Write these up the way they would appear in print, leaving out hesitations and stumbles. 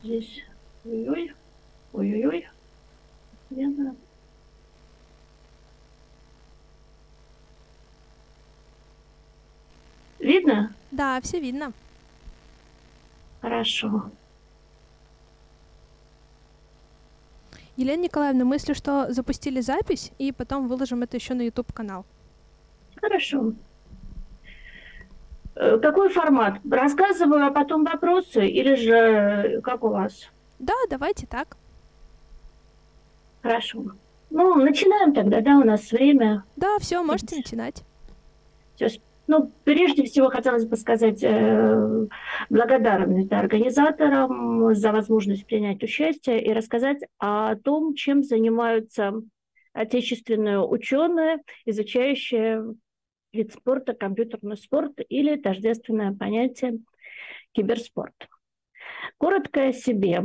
Здесь. Ой-ой. Ой-ой-ой. Лена. Видно? Да, все видно. Хорошо. Елена Николаевна, мысли, что запустили запись, и потом выложим это еще на YouTube-канал. Хорошо. Какой формат? Рассказываю, а потом вопросы, или же как у вас? Да, давайте так. Хорошо. Ну, начинаем тогда, да, у нас время. Да, все, можете начинать. Ну, прежде всего, хотелось бы сказать благодарность организаторам за возможность принять участие и рассказать о том, чем занимаются отечественные ученые, изучающие вид спорта, компьютерный спорт или тождественное понятие киберспорт. Коротко о себе.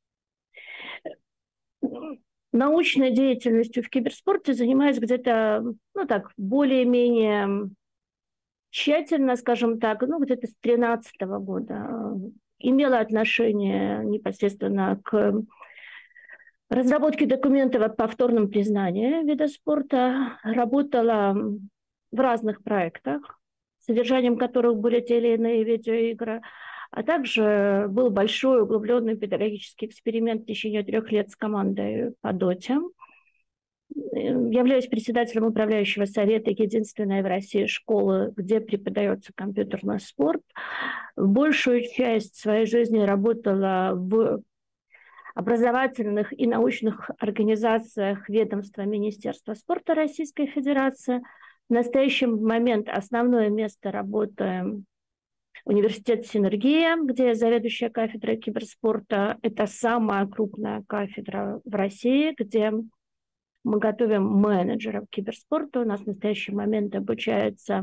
Научной деятельностью в киберспорте занимаюсь где-то, ну так, более-менее тщательно, скажем так, ну где-то с 2013 года. Имела отношение непосредственно к разработке документов о повторном признании вида спорта. Работала в разных проектах, содержанием которых были те или иные видеоигры. А также был большой углубленный педагогический эксперимент в течение 3 лет с командой по доте. Являюсь председателем управляющего совета единственной в России школы, где преподается компьютерный спорт. Большую часть своей жизни работала в образовательных и научных организациях ведомства Министерства спорта Российской Федерации. В настоящий момент основное место работы университет «Синергия», где я заведующая кафедрой киберспорта. Это самая крупная кафедра в России, где мы готовим менеджеров киберспорта. У нас в настоящий момент обучается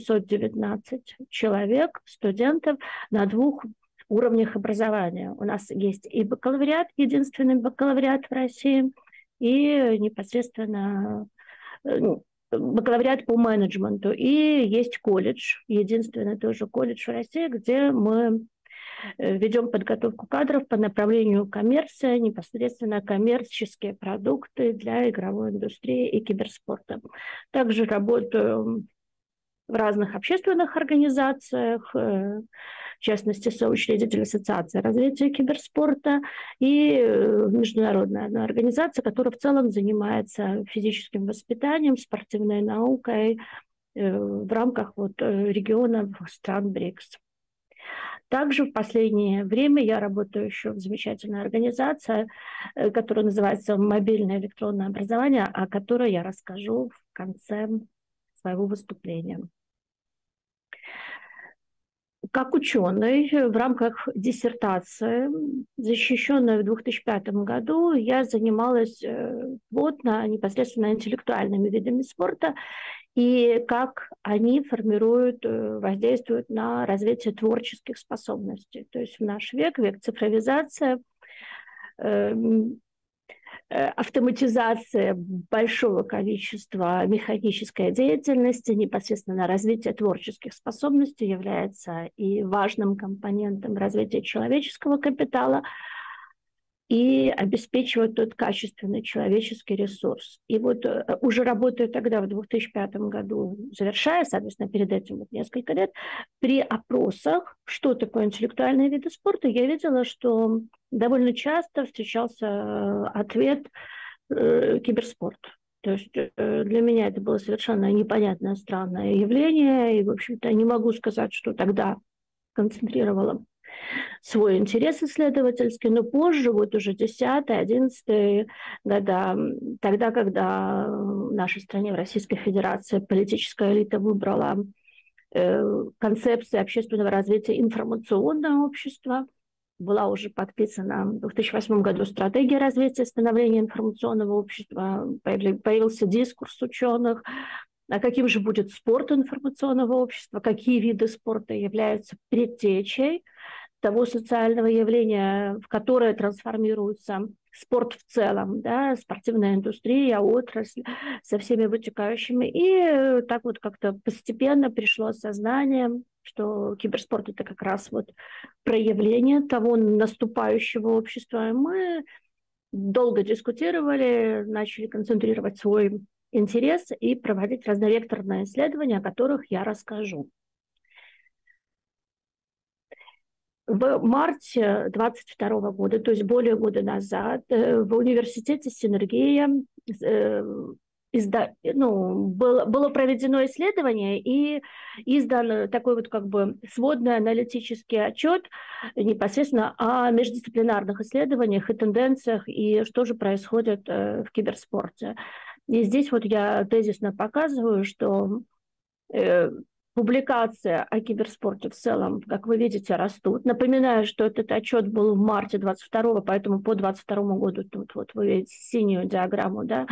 819 человек, студентов на 2 уровнях образования. У нас есть и бакалавриат, единственный бакалавриат в России, и непосредственно бакалавриат по менеджменту. И есть колледж, единственный тоже колледж в России, где мы ведем подготовку кадров по направлению коммерция, непосредственно коммерческие продукты для игровой индустрии и киберспорта. Также работаю в разных общественных организациях, в частности, соучредитель Ассоциации развития киберспорта и международная одна организация, которая в целом занимается физическим воспитанием, спортивной наукой в рамках регионов стран БРИКС. Также в последнее время я работаю еще в замечательной организации, которая называется «Мобильное электронное образование», о которой я расскажу в конце своего выступления. Как ученый в рамках диссертации, защищенной в 2005 году, я занималась плотно непосредственно интеллектуальными видами спорта и как они формируют, воздействуют на развитие творческих способностей. То есть в наш век, век цифровизации, автоматизация большого количества механической деятельности, непосредственно развитие творческих способностей является и важным компонентом развития человеческого капитала, и обеспечивать тот качественный человеческий ресурс. И уже работая тогда в 2005 году, завершая, соответственно, перед этим несколько лет, при опросах, что такое интеллектуальные виды спорта, я видела, что довольно часто встречался ответ киберспорт. То есть для меня это было совершенно непонятное, странное явление, и, в общем-то, не могу сказать, что тогда концентрировала свой интерес исследовательский, но позже, уже 10-е, 11-е года, тогда, когда в нашей стране, в Российской Федерации, политическая элита выбрала концепцию общественного развития информационного общества, была уже подписана в 2008 году стратегия развития и становления информационного общества, появился дискурс ученых, а каким же будет спорт информационного общества, какие виды спорта являются предтечей того социального явления, в которое трансформируется спорт в целом, да, спортивная индустрия, отрасль со всеми вытекающими. И так вот как-то постепенно пришло осознание, что киберспорт – это как раз вот проявление того наступающего общества. И мы долго дискутировали, начали концентрировать свой интерес и проводить разновекторные исследования, о которых я расскажу. В марте 2022 года, то есть более года назад, в университете «Синергия» было проведено исследование и издан такой вот как бы сводный аналитический отчет непосредственно о междисциплинарных исследованиях и тенденциях, и что же происходит в киберспорте. И здесь вот я тезисно показываю, что публикации о киберспорте в целом, как вы видите, растут. Напоминаю, что этот отчет был в марте 22-го, поэтому по 22 году тут вот вы видите синюю диаграмму, да,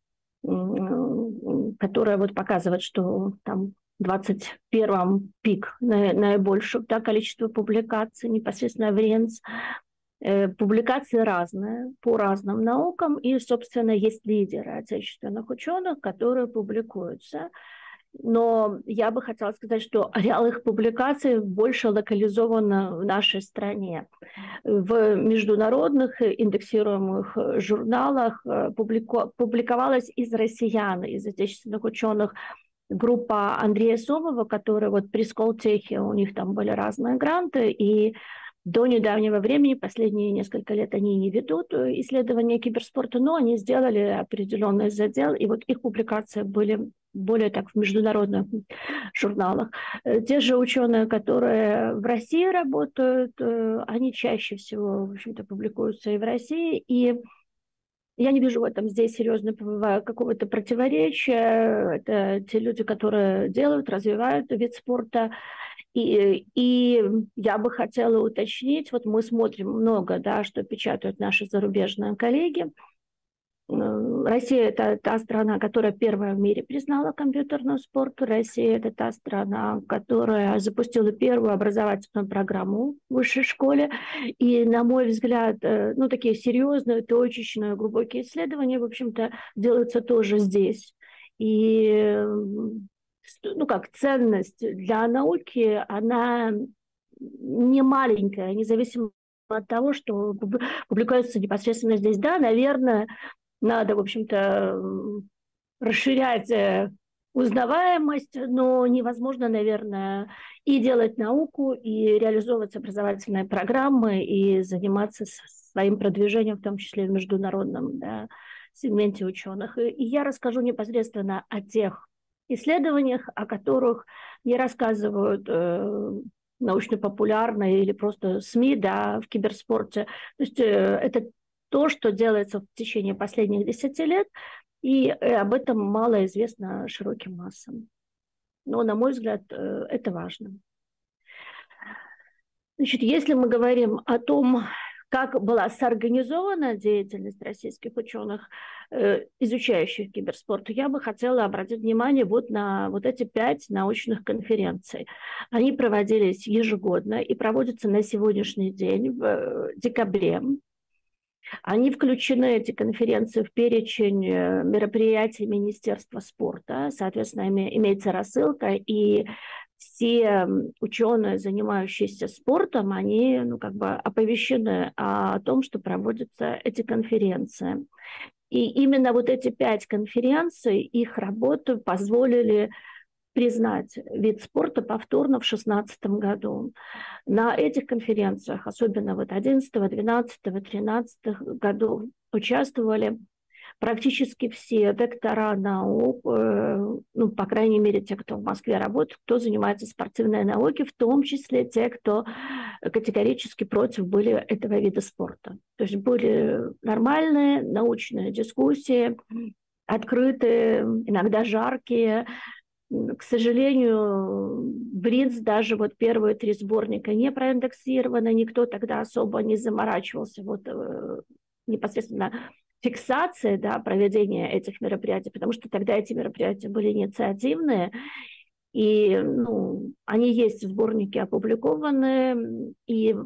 которая вот показывает, что там в 21-м пик наибольшего, да, количества публикаций непосредственно в РЕНС. Публикации разные по разным наукам, и, собственно, есть лидеры отечественных ученых, которые публикуются. Но я бы хотела сказать, что ареал их публикаций больше локализован в нашей стране. В международных индексируемых журналах публиковалась из россиян, из отечественных ученых, группа Андрея Сомова, которая вот при Сколтехе, у них там были разные гранты, и до недавнего времени, последние несколько лет, они не ведут исследования киберспорта, но они сделали определенный задел, и вот их публикации были более так в международных журналах. Те же ученые, которые в России работают, они чаще всего, в общем-то, публикуются и в России, и я не вижу в этом здесь серьезного какого-то противоречия. Это те люди, которые делают, развивают вид спорта. И я бы хотела уточнить, вот мы смотрим много, да, что печатают наши зарубежные коллеги. Россия – это та страна, которая первая в мире признала компьютерный спорт. Россия – это та страна, которая запустила первую образовательную программу в высшей школе. И, на мой взгляд, ну, такие серьезные, точечные, глубокие исследования, в общем-то, делаются тоже здесь. И ну, как ценность для науки, она не маленькая, независимо от того, что публикуется непосредственно здесь. Да, наверное, надо, в общем-то, расширять узнаваемость, но невозможно, наверное, и делать науку, и реализовывать образовательные программы, и заниматься своим продвижением, в том числе в международном, да, сегменте ученых. И я расскажу непосредственно о тех исследованиях, о которых не рассказывают научно-популярные или просто СМИ, да, в киберспорте. То есть это то, что делается в течение последних 10 лет, и об этом мало известно широким массам. Но, на мой взгляд, это важно. Значит, если мы говорим о том, как была сорганизована деятельность российских ученых, изучающих киберспорт, я бы хотела обратить внимание вот на вот эти 5 научных конференций. Они проводились ежегодно и проводятся на сегодняшний день, в декабре. Они включены, эти конференции, в перечень мероприятий Министерства спорта. Соответственно, имеется рассылка, и все ученые, занимающиеся спортом, они как бы оповещены о том, что проводятся эти конференции. И именно вот эти 5 конференций, их работу позволили признать вид спорта повторно в 2016 году. На этих конференциях, особенно вот 2011, 2012, 2013 годов, участвовали практически все доктора наук, ну, по крайней мере, те, кто в Москве работает, кто занимается спортивной наукой, в том числе те, кто категорически против были этого вида спорта. То есть были нормальные научные дискуссии, открытые, иногда жаркие. К сожалению, БРИНС, даже вот первые 3 сборника не проиндексированы, никто тогда особо не заморачивался вот непосредственно фиксацией, да, проведения этих мероприятий, потому что тогда эти мероприятия были инициативные, и ну, они есть в сборнике опубликованы, и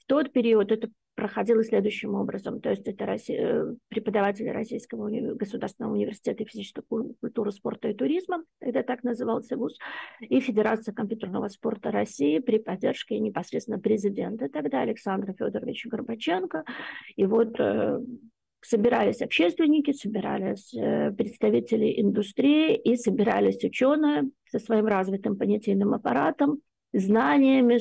тот период это проходило следующим образом. То есть это преподаватели Российского государственного университета физической культуры, спорта и туризма, тогда так назывался вуз, и Федерация компьютерного спорта России при поддержке непосредственно президента тогда Александра Федоровича Горбаченко. И вот собирались общественники, собирались представители индустрии и собирались ученые со своим развитым понятийным аппаратом, знаниями,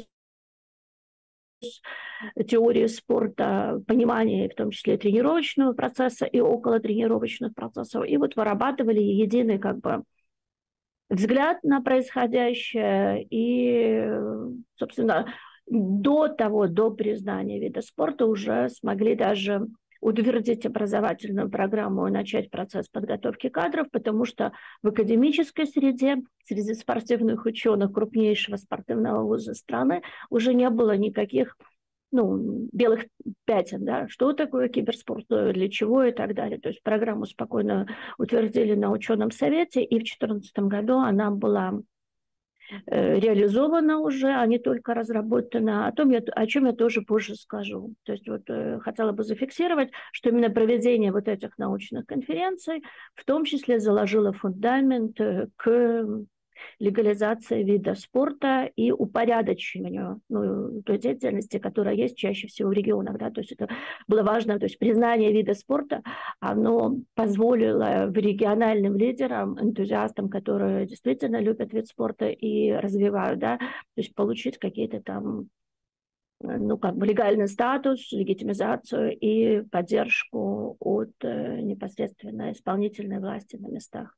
теории спорта, понимание, в том числе тренировочного процесса и околотренировочных процессов, и вот вырабатывали единый как бы взгляд на происходящее и, собственно, до признания вида спорта уже смогли даже утвердить образовательную программу и начать процесс подготовки кадров, потому что в академической среде, среди спортивных ученых крупнейшего спортивного вуза страны уже не было никаких белых пятен, да, что такое киберспорт, для чего и так далее. То есть программу спокойно утвердили на ученом совете, и в 2014 году она была реализована уже, а не только разработана, о чем я тоже позже скажу. То есть вот хотела бы зафиксировать, что именно проведение вот этих научных конференций в том числе заложило фундамент к легализации вида спорта и упорядочению той деятельности, которая есть чаще всего в регионах. Да? То есть это было важно, то есть признание вида спорта, оно позволило региональным лидерам, энтузиастам, которые действительно любят вид спорта и развивают, да, то есть получить какие-то там легальный статус, легитимизацию и поддержку от непосредственно исполнительной власти на местах.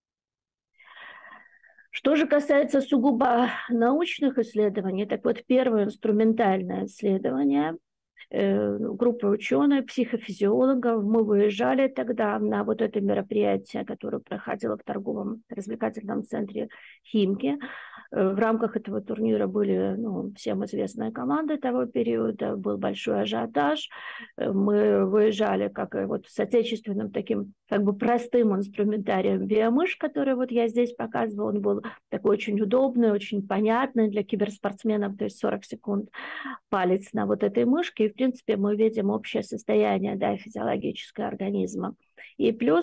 Что же касается сугубо научных исследований, так вот, первое инструментальное исследование группы ученых, психофизиологов, мы выезжали тогда на вот это мероприятие, которое проходило в торговом развлекательном центре «Химки». В рамках этого турнира были всем известные команды того периода, был большой ажиотаж. Мы выезжали как вот с отечественным таким как бы простым инструментарием биомыш, который вот я здесь показывала. Он был такой очень удобный, очень понятный для киберспортсменов, то есть 40 секунд палец на вот этой мышке, и в принципе мы видим общее состояние, да, физиологического организма. И плюс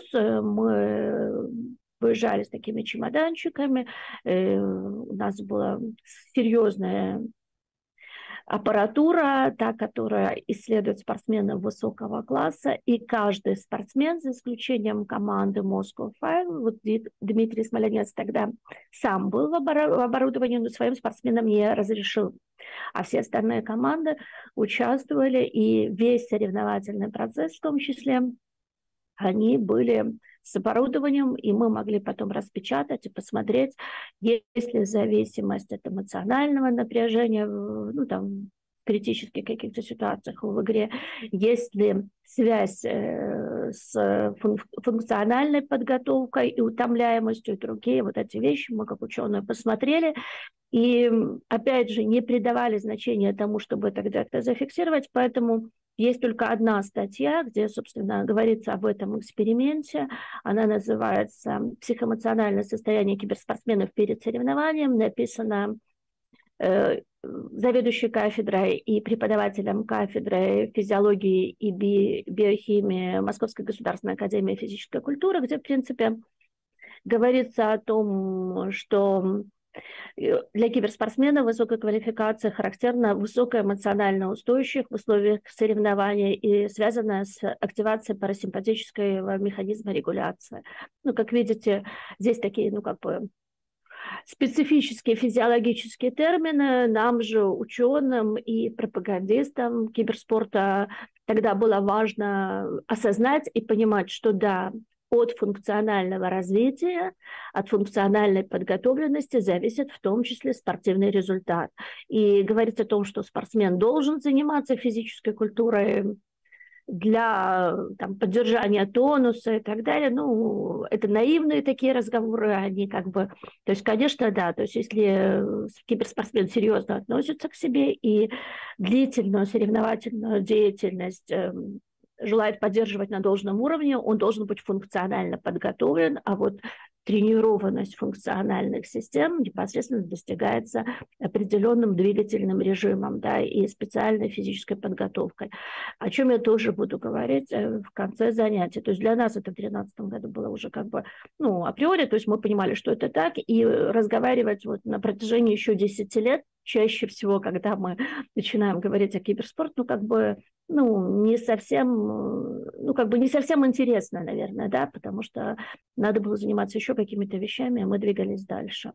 мы выезжали с такими чемоданчиками, у нас была серьезная аппаратура, та, которая исследует спортсменов высокого класса, и каждый спортсмен, за исключением команды Moscow Five, вот Дмитрий Смоленец тогда сам был в оборудовании, но своим спортсменам не разрешил. А все остальные команды участвовали, и весь соревновательный процесс в том числе, они были с оборудованием, и мы могли потом распечатать и посмотреть, есть ли зависимость от эмоционального напряжения, в критических каких-то ситуациях в игре, есть ли связь с функциональной подготовкой и утомляемостью, и другие вот эти вещи мы как ученые посмотрели, и опять же не придавали значения тому, чтобы это где-то зафиксировать, поэтому есть только одна статья, где, собственно, говорится об этом эксперименте. Она называется «Психоэмоциональное состояние киберспортсменов перед соревнованием». Написана заведующей кафедрой и преподавателем кафедры физиологии и биохимии Московской государственной академии физической культуры, где, в принципе, говорится о том, что для киберспортсменов высокой квалификации характерна высокая эмоциональная устойчивость в условиях соревнований и связанная с активацией парасимпатического механизма регуляции. Как видите, здесь такие, специфические физиологические термины. Нам же, ученым и пропагандистам киберспорта, тогда было важно осознать и понимать, что да, от функционального развития, от функциональной подготовленности зависит в том числе спортивный результат. И говорить о том, что спортсмен должен заниматься физической культурой для поддержания тонуса и так далее, это наивные такие разговоры, они то есть, конечно, да, то есть если киберспортсмен серьезно относится к себе и длительную соревновательную деятельность желает поддерживать на должном уровне, он должен быть функционально подготовлен, а вот тренированность функциональных систем непосредственно достигается определенным двигательным режимом, да, и специальной физической подготовкой, о чем я тоже буду говорить в конце занятия. То есть для нас это в 2013 году было уже как бы, ну, априори, то есть мы понимали, что это так, и разговаривать вот на протяжении еще 10 лет, чаще всего, когда мы начинаем говорить о киберспорте, ну, как бы, ну, не совсем, ну, как бы не совсем интересно, наверное, да, потому что надо было заниматься еще какими-то вещами, а мы двигались дальше.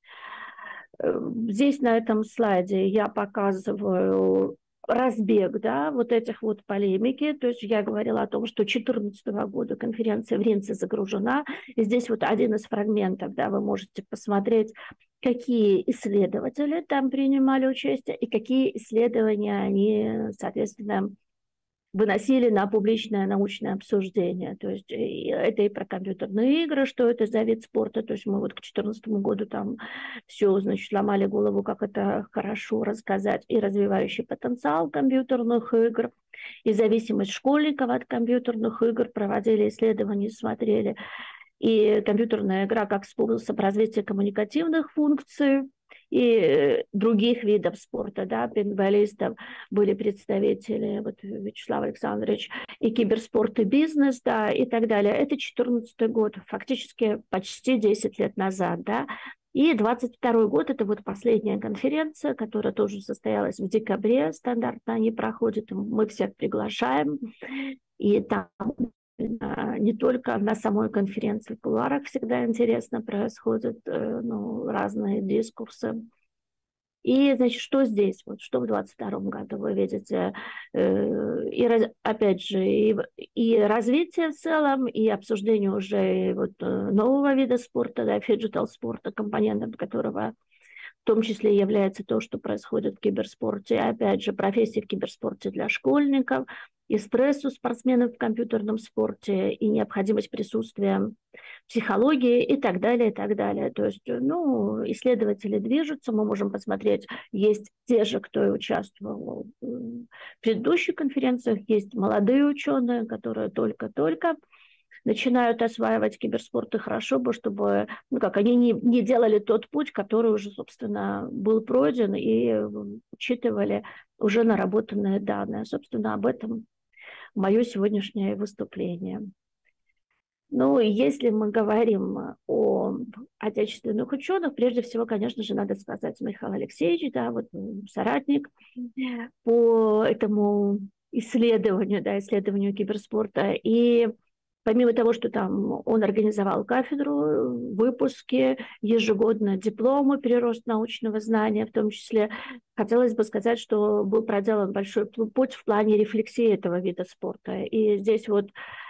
Здесь на этом слайде я показываю разбег, да, вот этих вот полемики. То есть я говорила о том, что 2014 года конференция в Ринце загружена. И здесь вот один из фрагментов, да, вы можете посмотреть, какие исследователи там принимали участие и какие исследования они, соответственно, выносили на публичное научное обсуждение. То есть это и про компьютерные игры, что это за вид спорта. То есть мы вот к 2014 году там все, значит, ломали голову, как это хорошо рассказать, и развивающий потенциал компьютерных игр, и зависимость школьников от компьютерных игр, проводили исследования, смотрели. И компьютерная игра как способ развития коммуникативных функций, и других видов спорта, да, пейнтболистов были представители, вот Вячеслав Александрович, и киберспорт, и бизнес, да, и так далее. Это 2014 год, фактически почти 10 лет назад, да. И 22 год – это вот последняя конференция, которая тоже состоялась в декабре, стандартно они проходят, мы всех приглашаем, и там не только на самой конференции в кулуарах всегда интересно происходят ну, разные дискурсы. И, значит, что здесь, вот, что в 2022 году вы видите, и, опять же, и развитие в целом, и обсуждение уже вот нового вида спорта, да, фиджитал спорта, компонентом которого в том числе является то, что происходит в киберспорте. Опять же, профессии в киберспорте для школьников, и стресс у спортсменов в компьютерном спорте, и необходимость присутствия психологии и так далее, и так далее. То есть, ну, исследователи движутся, мы можем посмотреть, есть те же, кто и участвовал в предыдущих конференциях, есть молодые ученые, которые только-только начинают осваивать киберспорт, и хорошо бы, чтобы, ну как, они не делали тот путь, который уже, собственно, был пройден, и учитывали уже наработанные данные. Собственно, об этом мое сегодняшнее выступление. Ну, и если мы говорим о отечественных ученых, прежде всего, конечно же, надо сказать Михаил Алексеевич, да, вот соратник по этому исследованию, да, исследованию киберспорта. И помимо того, что там он организовал кафедру, выпуски, ежегодно дипломы, прирост научного знания, в том числе, хотелось бы сказать, что был проделан большой путь в плане рефлексии этого вида спорта. И здесь вот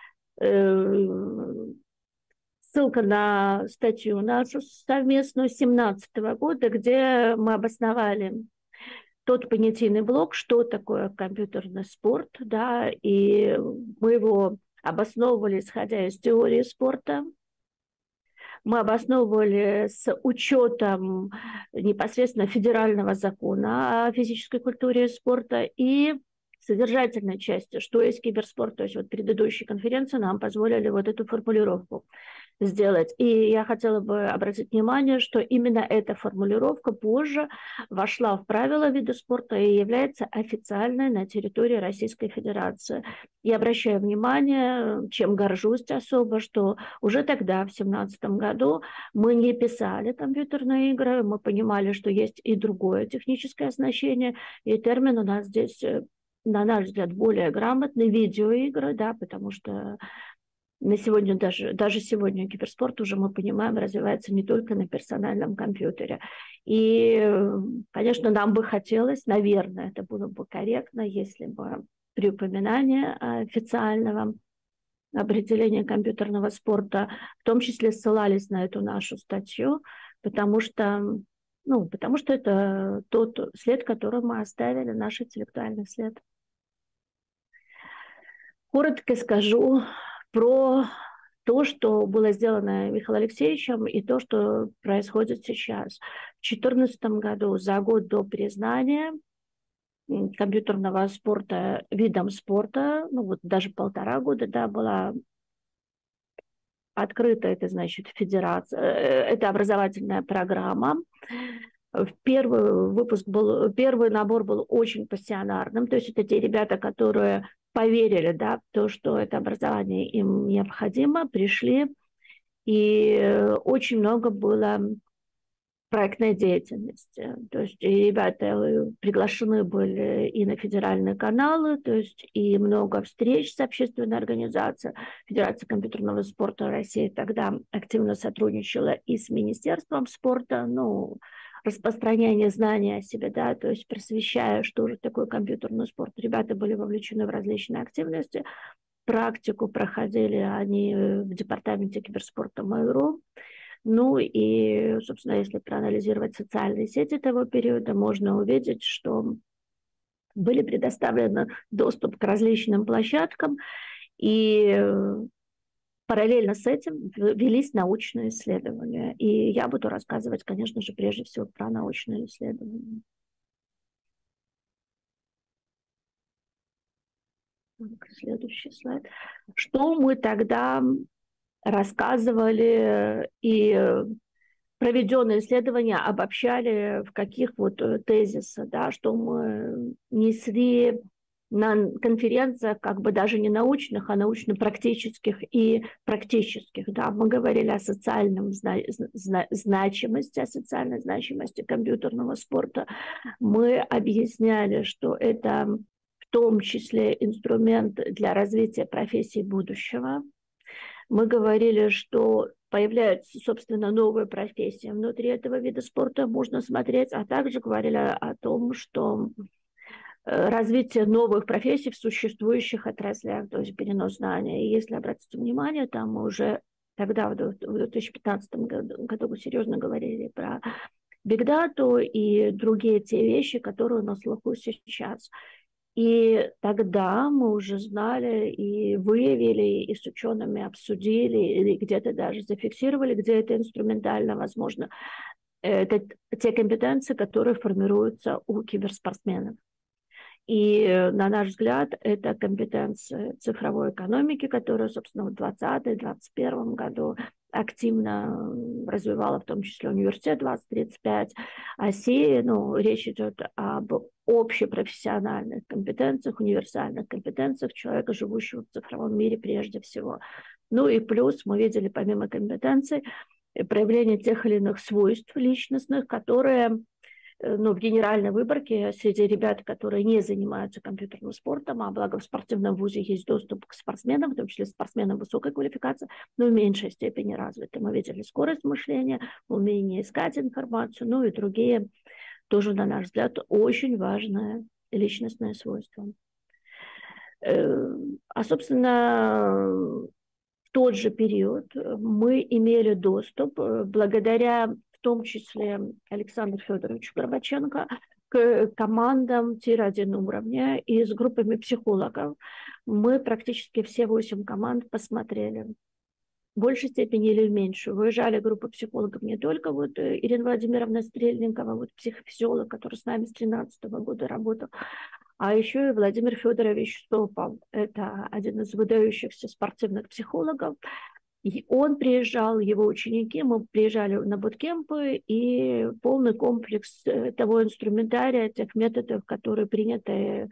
ссылка на статью нашу совместную 2017 года, где мы обосновали тот понятийный блок, что такое компьютерный спорт, да, и мы его обосновывали, исходя из теории спорта. Мы обосновывали с учетом непосредственно федерального закона о физической культуре спорта и содержательной части, что есть киберспорт. То есть вот предыдущие конференции нам позволили вот эту формулировку сделать. И я хотела бы обратить внимание, что именно эта формулировка позже вошла в правила вида спорта и является официальной на территории Российской Федерации. И обращаю внимание, чем горжусь особо, что уже тогда, в 2017 году, мы не писали компьютерные игры, мы понимали, что есть и другое техническое оснащение, и термин у нас здесь, на наш взгляд, более грамотный, видеоигры, да, потому что на сегодня, даже сегодня киберспорт уже, мы понимаем, развивается не только на персональном компьютере. И, конечно, нам бы хотелось, наверное, это было бы корректно, если бы при упоминании официального определения компьютерного спорта в том числе ссылались на эту нашу статью, потому что это тот след, который мы оставили, наш интеллектуальный след. Коротко скажу про то, что было сделано Михаилом Алексеевичем, и то, что происходит сейчас. В 2014 году, за год до признания компьютерного спорта видом спорта, ну вот даже 1,5 года, да, была открыта, это значит федерация, это образовательная программа. Первый набор был очень пассионарным, то есть это те ребята, которые поверили, да, в то, что это образование им необходимо, пришли, и очень много было проектной деятельности. То есть и ребята приглашены были и на федеральные каналы, то есть и много встреч с общественной организацией. Федерация компьютерного спорта России тогда активно сотрудничала и с Министерством спорта, ну, распространение знаний о себе, да, то есть просвещая, что же такое компьютерный спорт. Ребята были вовлечены в различные активности, практику проходили они в департаменте киберспорта Mail.ru. Ну и, собственно, если проанализировать социальные сети того периода, можно увидеть, что были предоставлены доступ к различным площадкам, и параллельно с этим велись научные исследования. И я буду рассказывать, конечно же, прежде всего про научные исследования. Следующий слайд. Что мы тогда рассказывали и проведенные исследования обобщали в каких вот тезисах, да, что мы несли на конференциях как бы даже не научных, а научно-практических и практических. Да. Мы говорили о социальном значимости, о социальной значимости компьютерного спорта. Мы объясняли, что это в том числе инструмент для развития профессий будущего. Мы говорили, что появляются, собственно, новые профессии внутри этого вида спорта, можно смотреть, а также говорили о том, что развитие новых профессий в существующих отраслях, то есть перенос знаний. И если обратить внимание, там мы уже тогда, в 2015 году, серьезно говорили про бигдату и другие те вещи, которые у нас слуху сейчас. И тогда мы уже знали и выявили, и с учеными обсудили, и где-то даже зафиксировали, где это инструментально возможно. Это те компетенции, которые формируются у киберспортсменов. И, на наш взгляд, это компетенции цифровой экономики, которая, собственно, в 2020-2021 году активно развивала, в том числе университет 2035, ОСИ. Ну, речь идет об общепрофессиональных компетенциях, универсальных компетенциях человека, живущего в цифровом мире прежде всего. Ну и плюс мы видели, помимо компетенций, проявление тех или иных свойств личностных, которые в генеральной выборке среди ребят, которые не занимаются компьютерным спортом, а благо в спортивном вузе есть доступ к спортсменам, в том числе спортсменам высокой квалификации, но в меньшей степени развиты. Мы видели скорость мышления, умение искать информацию, ну и другие, тоже, на наш взгляд, очень важное личностное свойство. А, собственно, в тот же период мы имели доступ благодаря в том числе Александру Федоровичу Горбаченко, к командам тир-1 уровня и с группами психологов. Мы практически все 8 команд посмотрели. В большей степени или в меньшую. Выезжали группы психологов не только вот Ирина Владимировна Стрельникова, вот психофизиолог, который с нами с 2013 года работал, а еще и Владимир Федорович Стопов. Это один из выдающихся спортивных психологов. И он приезжал, его ученики, мы приезжали на буткемпы, и полный комплекс того инструментария, тех методов, которые приняты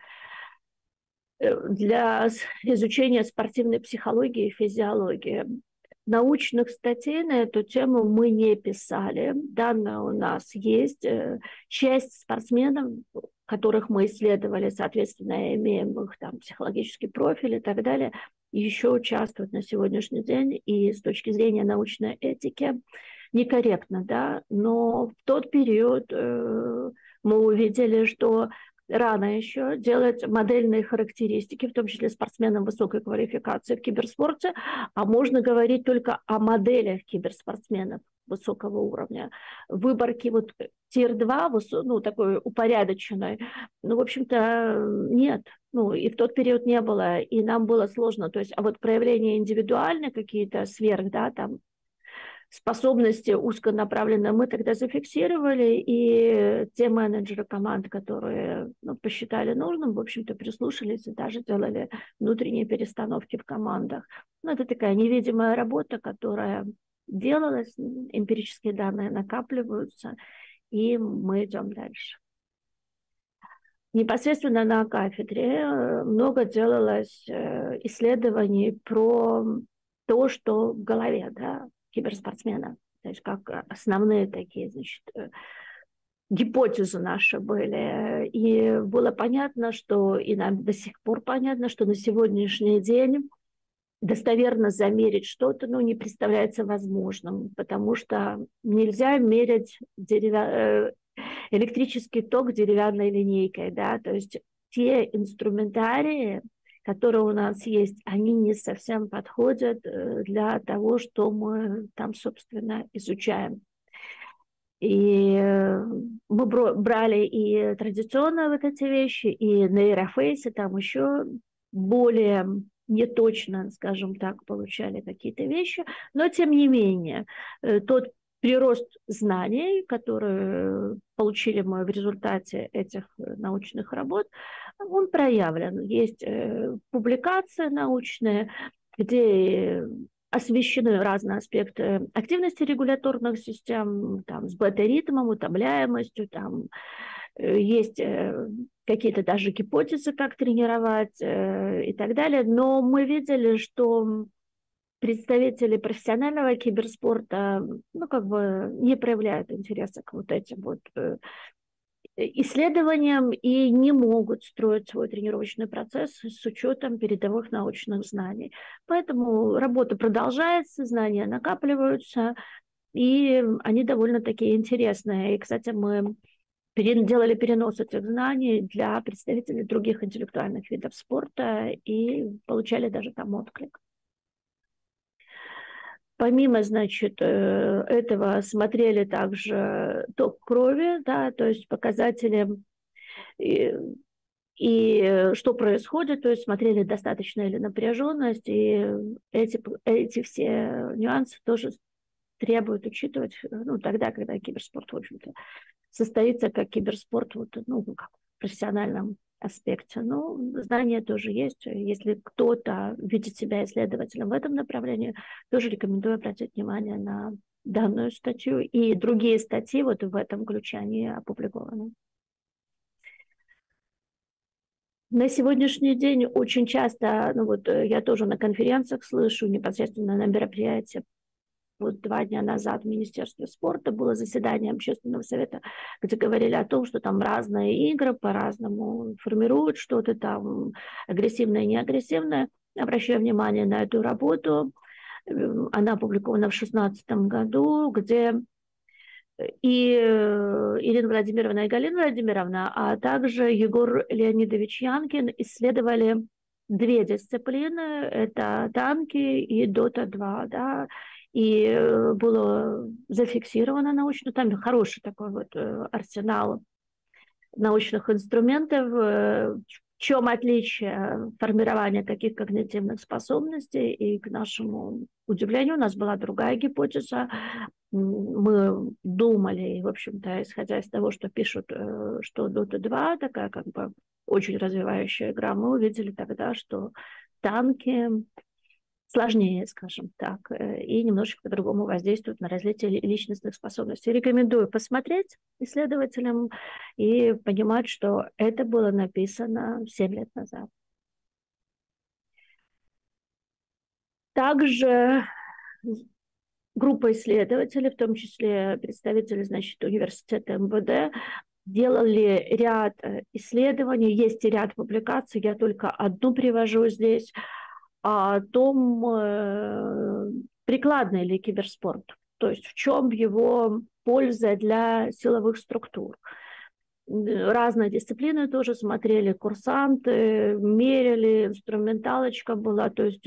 для изучения спортивной психологии и физиологии. Научных статей на эту тему мы не писали. Данные у нас есть. Часть спортсменов, которых мы исследовали, соответственно, имеем их там психологический профиль и так далее, еще участвуют на сегодняшний день, и с точки зрения научной этики некорректно, да, но в тот период мы увидели, что рано еще делать модельные характеристики, в том числе спортсменам высокой квалификации в киберспорте, а можно говорить только о моделях киберспортсменов высокого уровня. Выборки вот тир-2, ну, такой упорядоченной, ну, в общем-то, нет. Ну, и в тот период не было, и нам было сложно. То есть, а вот проявления индивидуальные какие-то сверх, да, там, способности узконаправленные мы тогда зафиксировали, и те менеджеры команд, которые посчитали нужным, в общем-то, прислушались и даже делали внутренние перестановки в командах. Это такая невидимая работа, которая делалась, эмпирические данные накапливаются, и мы идем дальше. Непосредственно на кафедре много делалось исследований про то, что в голове, да, киберспортсмена. То есть как основные такие, значит, гипотезы наши были. И было понятно, что, и нам до сих пор понятно, что на сегодняшний день достоверно замерить что-то, не представляется возможным, потому что нельзя мерить электрический ток деревянной линейкой, да, то есть те инструментарии, которые у нас есть, они не совсем подходят для того, что мы там, собственно, изучаем. И мы брали и традиционные вот эти вещи, и нейрофейсы, там еще более неточно, скажем так, получали какие-то вещи, но тем не менее тот прирост знаний, которые получили мы в результате этих научных работ, он проявлен. Есть публикации научные, где освещены разные аспекты активности регуляторных систем, там, с бета-ритмом, утомляемостью, там, есть какие-то даже гипотезы, как тренировать и так далее. Но мы видели, что представители профессионального киберспорта, не проявляют интереса к вот этим вот исследованиям и не могут строить свой тренировочный процесс с учетом передовых научных знаний. Поэтому работа продолжается, знания накапливаются, и они довольно-таки интересные. И, кстати, мы делали перенос этих знаний для представителей других интеллектуальных видов спорта и получали даже там отклик. Помимо, значит, этого смотрели также ток крови, да, то есть показатели и что происходит, то есть смотрели, достаточно ли напряженность, и эти все нюансы тоже требуют учитывать, тогда, когда киберспорт, в общем-то, состоится как киберспорт, как в профессиональном аспекте. Знания тоже есть. Если кто-то видит себя исследователем в этом направлении, тоже рекомендую обратить внимание на данную статью. И другие статьи вот в этом ключе, они опубликованы. На сегодняшний день очень часто, я тоже на конференциях слышу, непосредственно на мероприятиях. Вот 2 дня назад в Министерстве спорта было заседание общественного совета, где говорили о том, что там разные игры по-разному формируют что-то там агрессивное и неагрессивное. Обращаю внимание на эту работу. Она опубликована в 2016 году, где и Ирина Владимировна и Галина Владимировна, а также Егор Леонидович Янкин исследовали 2 дисциплины. Это танки и Дота-2, да. И было зафиксировано научно, там хороший такой вот арсенал научных инструментов. В чем отличие формирования таких когнитивных способностей? И к нашему удивлению у нас была другая гипотеза. Мы думали, в общем-то, исходя из того, что пишут, что Dota 2 такая как бы очень развивающая игра, мы увидели тогда, что танки сложнее, скажем так, и немножечко по-другому воздействуют на развитие личностных способностей. Рекомендую посмотреть исследователям и понимать, что это было написано 7 лет назад. Также группа исследователей, в том числе представители, значит, университета МВД, делали ряд исследований, есть и ряд публикаций, я только одну привожу здесь, о том, прикладный ли киберспорт, то есть в чем его польза для силовых структур. Разные дисциплины тоже смотрели, курсанты, мерили, инструменталочка была, то есть,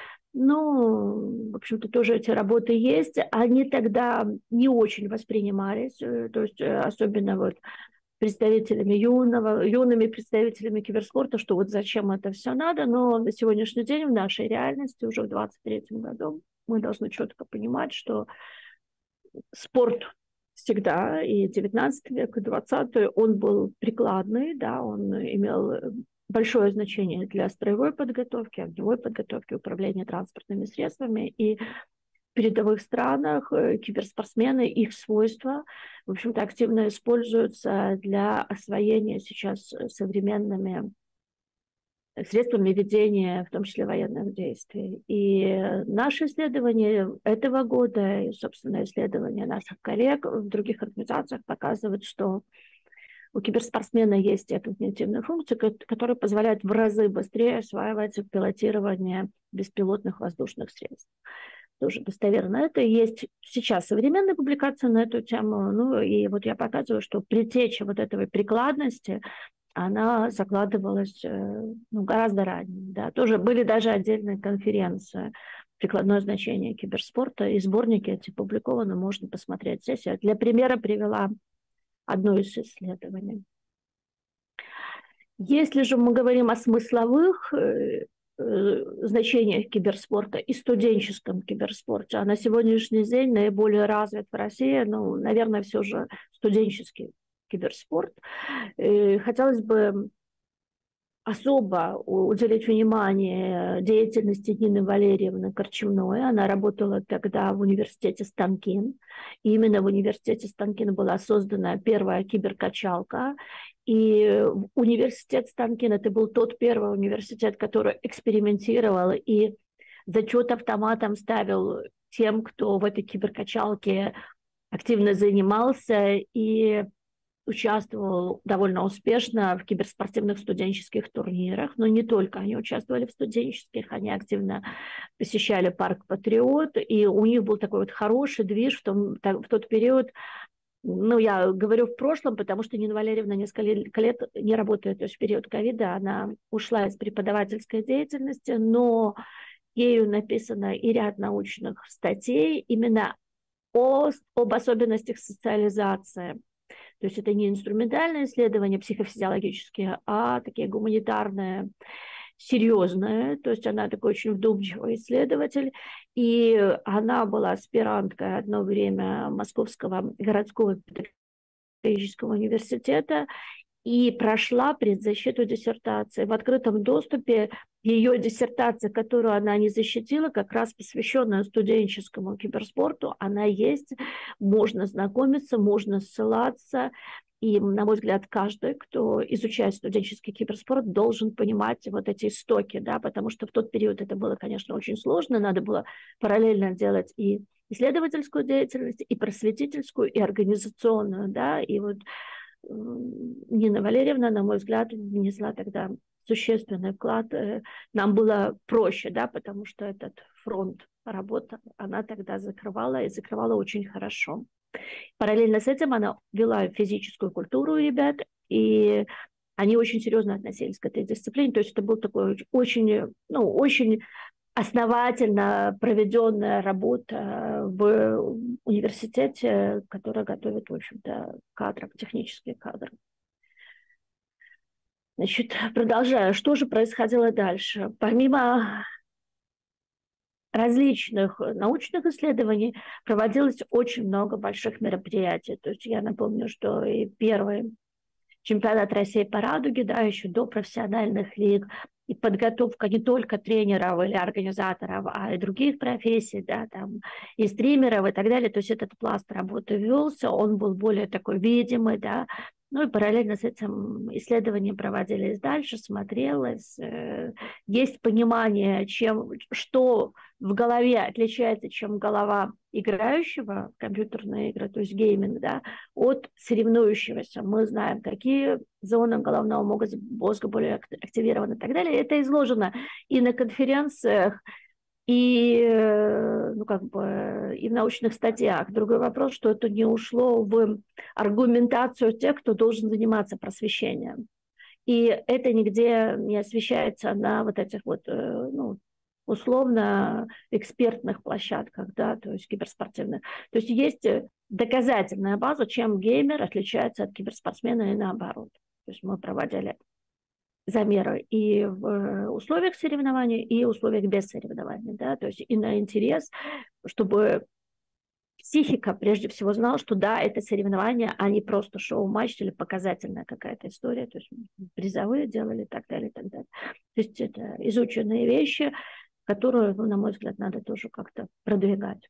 в общем-то, тоже эти работы есть. Они тогда не очень воспринимались, то есть особенно вот юными представителями киберспорта, что вот зачем это все надо, но на сегодняшний день в нашей реальности, уже в 2023 году, мы должны четко понимать, что спорт всегда, и 19 век, и 20, он был прикладный, да, он имел большое значение для строевой подготовки, огневой подготовки, управления транспортными средствами. И в передовых странах киберспортсмены, их свойства, в общем-то, активно используются для освоения сейчас современными средствами ведения, в том числе военных действий. И наши исследования этого года, и, собственно, исследования наших коллег в других организациях показывают, что у киберспортсмена есть те когнитивные функции, которые позволяют в разы быстрее осваивать пилотирование беспилотных воздушных средств. Тоже достоверно это. Есть сейчас современные публикации на эту тему. Ну и вот я показываю, что предтеча вот этой прикладности, она закладывалась гораздо ранее. Да. Тоже были даже отдельные конференции «Прикладное значение киберспорта», и сборники эти опубликованы, можно посмотреть здесь. Я для примера привела одно из исследований. Если же мы говорим о смысловых значениях киберспорта и студенческом киберспорте, а на сегодняшний день наиболее развит в России, ну, наверное, все же студенческий киберспорт. Хотелось бы особо уделить внимание деятельности Нины Валерьевны Корчемной. Она работала тогда в университете Станкин. И именно в университете Станкин была создана первая киберкачалка. И университет Станкин – это был тот первый университет, который экспериментировал и зачет автоматом ставил тем, кто в этой киберкачалке активно занимался и участвовал довольно успешно в киберспортивных студенческих турнирах, но не только они участвовали в студенческих, они активно посещали парк «Патриот», и у них был такой вот хороший движ в тот период. Ну, я говорю в прошлом, потому что Нина Валерьевна несколько лет не работает, то есть в период ковида она ушла из преподавательской деятельности, но ею написано и ряд научных статей именно об особенностях социализации. То есть это не инструментальные исследования психофизиологические, а такие гуманитарные, серьезные. То есть она такой очень вдумчивый исследователь. И она была аспиранткой одно время Московского городского педагогического университета и прошла предзащиту диссертации. В открытом доступе ее диссертация, которую она не защитила, как раз посвященная студенческому киберспорту, она есть, можно знакомиться, можно ссылаться. И, на мой взгляд, каждый, кто изучает студенческий киберспорт, должен понимать вот эти истоки, да, потому что в тот период это было, конечно, очень сложно, надо было параллельно делать и исследовательскую деятельность, и просветительскую, и организационную, да, и вот Нина Валерьевна, на мой взгляд, внесла тогда существенный вклад. Нам было проще, да, потому что этот фронт работы она тогда закрывала, и закрывала очень хорошо. Параллельно с этим она вела физическую культуру у ребят, и они очень серьезно относились к этой дисциплине. То есть это был такой очень, ну, очень основательно проведенная работа в университете, которая готовит, в общем-то, кадров, технические кадры. Значит, продолжаю. Что же происходило дальше? Помимо различных научных исследований проводилось очень много больших мероприятий. То есть я напомню, что и первый чемпионат России по радуге, да, еще до профессиональных лиг, и подготовка не только тренеров или организаторов, а и других профессий, да, там, и стримеров и так далее. То есть этот пласт работы велся, он был более такой видимый, да. Ну и параллельно с этим исследования проводились дальше, смотрелось. Есть понимание, что в голове отличается, чем голова играющего в компьютерные игры, то есть гейминг, да, от соревнующегося. Мы знаем, какие зоны головного мозга более активированы и так далее. Это изложено и на конференциях, и, ну, как бы, и в научных статьях. Другой вопрос, что это не ушло в аргументацию тех, кто должен заниматься просвещением. И это нигде не освещается на вот этих вот, ну, условно экспертных площадках, да, то есть киберспортивных. То есть есть доказательная база, чем геймер отличается от киберспортсмена и наоборот. То есть мы проводили замеры и в условиях соревнований, и в условиях без соревнований, да, то есть и на интерес, чтобы психика прежде всего знала, что да, это соревнования, а не просто шоу-матч или показательная какая-то история. То есть призовые делали и так далее, и так далее. То есть это изученные вещи, которые, ну, на мой взгляд, надо тоже как-то продвигать.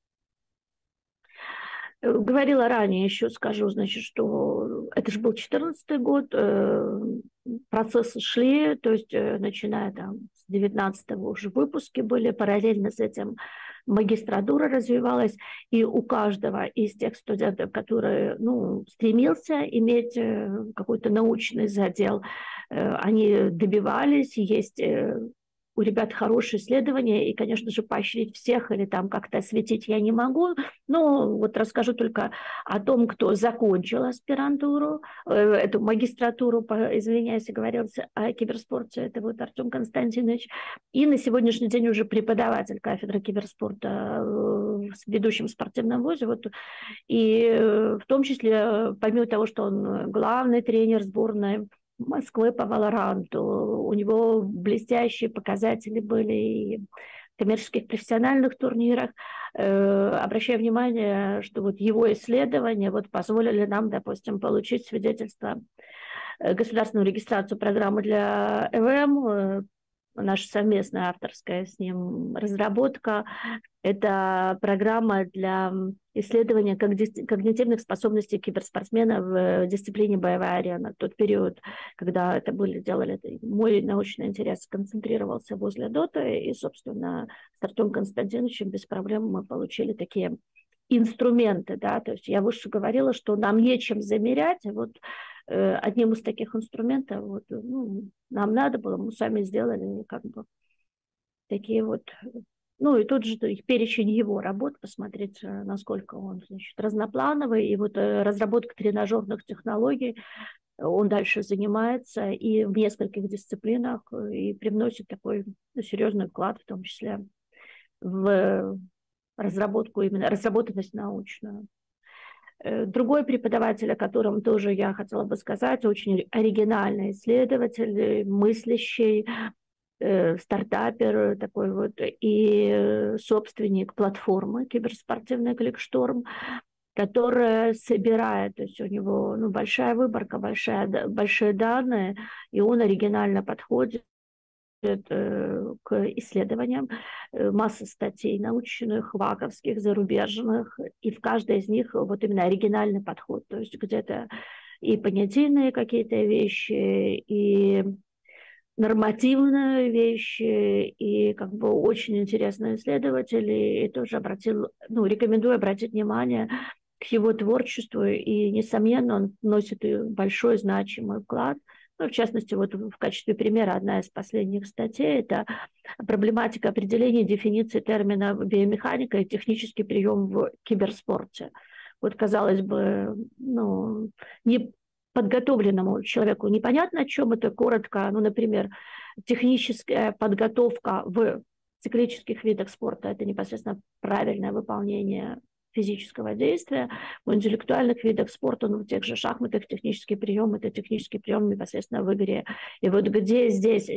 Говорила ранее, еще скажу, значит, что это же был 2014 год, процессы шли, то есть начиная там с 19-го уже выпуски были, параллельно с этим магистратура развивалась, и у каждого из тех студентов, который, ну, стремился иметь какой-то научный задел, они добивались, есть у ребят хорошие исследования, и, конечно же, поощрить всех или там как-то осветить я не могу, но вот расскажу только о том, кто закончил аспирантуру, эту магистратуру, извиняюсь, оговорился о киберспорте, это вот Артем Константинович, и на сегодняшний день уже преподаватель кафедры киберспорта в ведущем спортивном вузе, вот, и в том числе, помимо того, что он главный тренер сборной Москвы по Валоранту. У него блестящие показатели были и в коммерческих профессиональных турнирах. Обращаю внимание, что вот его исследования вот позволили нам, допустим, получить свидетельство, государственную регистрацию программы для ЭВМ, наша совместная авторская с ним разработка. Это программа для исследования когнитивных способностей киберспортсмена в дисциплине боевая арена. В тот период, когда это делали, мой научный интерес сконцентрировался возле доты, и, собственно, с Артемом Константиновичем без проблем мы получили такие инструменты, да, то есть я выше говорила, что нам нечем замерять, вот одним из таких инструментов вот, ну, нам надо было, мы сами сделали как бы такие вот, ну и тут же перечень его работ, посмотреть, насколько он, значит, разноплановый, и вот разработка тренажерных технологий, он дальше занимается и в нескольких дисциплинах, и привносит такой, ну, серьезный вклад, в том числе в разработку, именно разработанность научную. Другой преподаватель, о котором тоже я хотела бы сказать, очень оригинальный исследователь, мыслящий, стартапер такой вот, и собственник платформы киберспортивный Кликшторм, которая собирает, то есть у него, ну, большая выборка, большие данные, и он оригинально подходит к исследованиям, масса статей научных, ваковских, зарубежных, и в каждой из них вот именно оригинальный подход, то есть где-то и понятийные какие-то вещи, и нормативные вещи, и как бы очень интересный исследователь, и тоже рекомендую обратить внимание к его творчеству, и, несомненно, он носит большой значимый вклад. Ну, в частности, вот в качестве примера одна из последних статей – это проблематика определения дефиниции термина биомеханика и технический прием в киберспорте. Вот, казалось бы, ну, не подготовленному человеку непонятно, о чем это, коротко, ну, например, техническая подготовка в циклических видах спорта – это непосредственно правильное выполнение физического действия, в интеллектуальных видах спорта, ну, в тех же шахматах технический прием – это технический прием непосредственно в игре. И вот где здесь,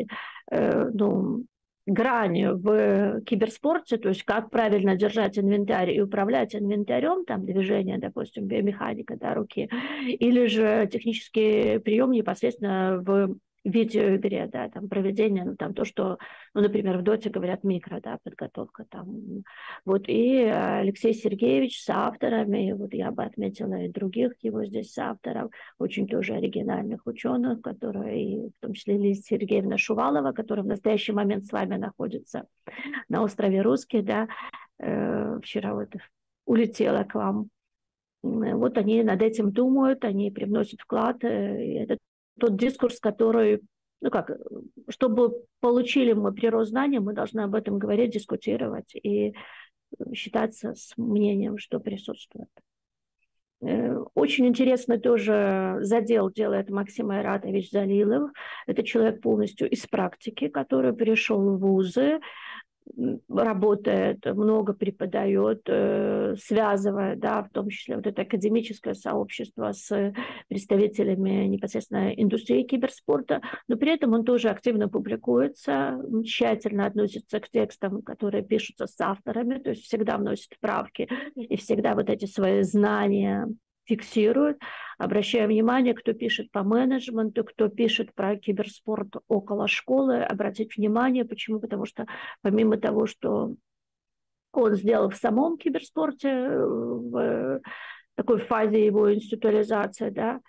грани в киберспорте, то есть как правильно держать инвентарь и управлять инвентарем, там движение, допустим, биомеханика, да, руки, или же технический прием непосредственно в видеоигре, да, там проведение, ну, там то, что, ну, например, в доте говорят микро, да, подготовка там. Вот, и Алексей Сергеевич с авторами, вот я бы отметила и других его здесь авторов, очень тоже оригинальных ученых, которые, в том числе Лиза Сергеевна Шувалова, которая в настоящий момент с вами находится на острове Русский, да, вчера вот улетела к вам. Вот они над этим думают, они привносят вклад, это тот дискурс, который, ну как, чтобы получили мы прирост знаний, мы должны об этом говорить, дискутировать и считаться с мнением, что присутствует. Очень интересный тоже задел делает Максим Айратович Залилов. Это человек полностью из практики, который пришел в вузы, работает, много преподает, связывая, да, в том числе вот это академическое сообщество с представителями непосредственно индустрии киберспорта, но при этом он тоже активно публикуется, тщательно относится к текстам, которые пишутся с авторами, то есть всегда вносит правки и всегда вот эти свои знания фиксирует. Обращаю внимание, кто пишет по менеджменту, кто пишет про киберспорт около школы. Обратить внимание, почему? Потому что помимо того, что он сделал в самом киберспорте, в такой фазе его институализации, да,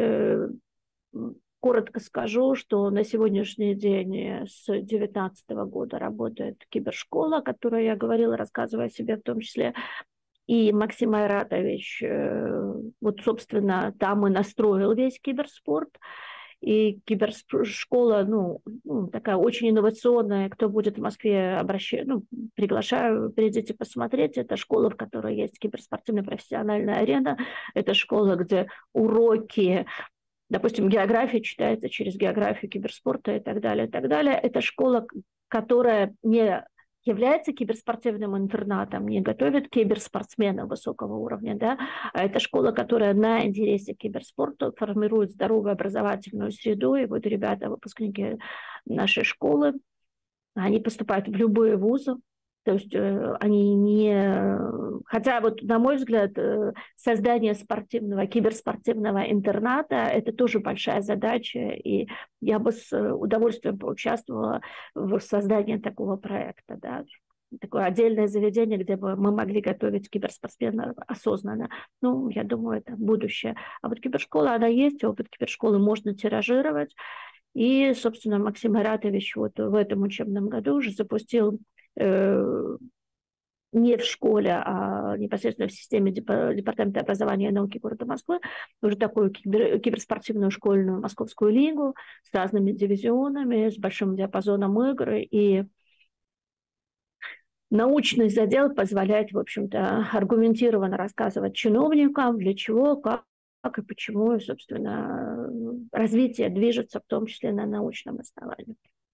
коротко скажу, что на сегодняшний день с 2019 года работает кибершкола, о которой я говорила, рассказывая о себе в том числе. И Максим Айратович, вот, собственно, там и настроил весь киберспорт. И кибершкола, такая очень инновационная. Кто будет в Москве, приглашаю, придите посмотреть. Это школа, в которой есть киберспортивная профессиональная арена. Это школа, где уроки, допустим, география читается через географию киберспорта и так далее, и так далее. Это школа, которая не является киберспортивным интернатом, не готовит киберспортсменов высокого уровня, да, а это школа, которая на интересе киберспорта формирует здоровую образовательную среду, и вот ребята, выпускники нашей школы, они поступают в любые вузы, то есть они не... Хотя вот, на мой взгляд, создание киберспортивного интерната – это тоже большая задача, и я бы с удовольствием поучаствовала в создании такого проекта, да. Такое отдельное заведение, где бы мы могли готовить киберспортсменов осознанно. Я думаю, это будущее. А вот кибершкола, она есть, опыт кибершколы можно тиражировать. И, собственно, Максим Айратович вот в этом учебном году уже запустил не в школе, а непосредственно в системе Департамента образования и науки города Москвы, уже такую киберспортивную школьную московскую лигу с разными дивизионами, с большим диапазоном игр. И научный задел позволяет, в общем-то, аргументированно рассказывать чиновникам, для чего, как и почему, собственно, развитие движется, в том числе на научном основании.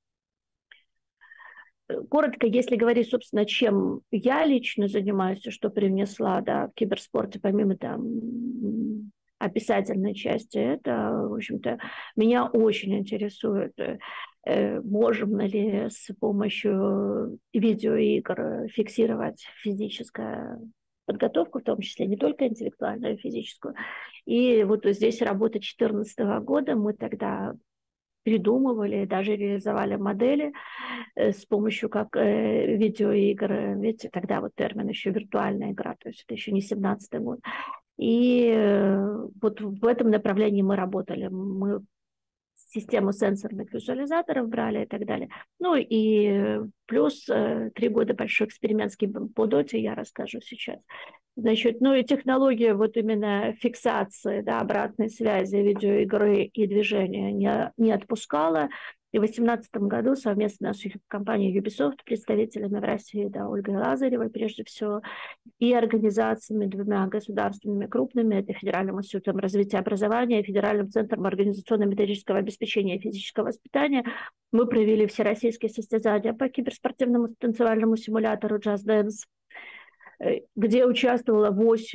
Коротко, если говорить, собственно, чем я лично занимаюсь, что привнесла, да, в киберспорте, помимо там описательной части, это, в общем-то, меня очень интересует, можем ли с помощью видеоигр фиксировать физическую подготовку, в том числе не только интеллектуальную, но и физическую. И вот здесь работа 2014 года, мы тогда придумывали, даже реализовали модели с помощью как видеоигр, ведь тогда вот термин еще виртуальная игра, то есть это еще не 17-й год. И вот в этом направлении мы работали. Мы систему сенсорных визуализаторов брали и так далее. И плюс 3 года большой эксперимент по доте я расскажу сейчас. Значит, и технология вот именно фиксации, да, обратной связи видеоигры и движения не отпускала. И в 2018 году совместно с компанией Ubisoft, представителями в России, да, Ольгой Лазаревой прежде всего, и организациями 2 государственными крупными, это Федеральным институтом развития образования и Федеральным центром организационно-методического обеспечения и физического воспитания, мы провели всероссийские состязания по киберспортивному танцевальному симулятору Just Dance, где участвовало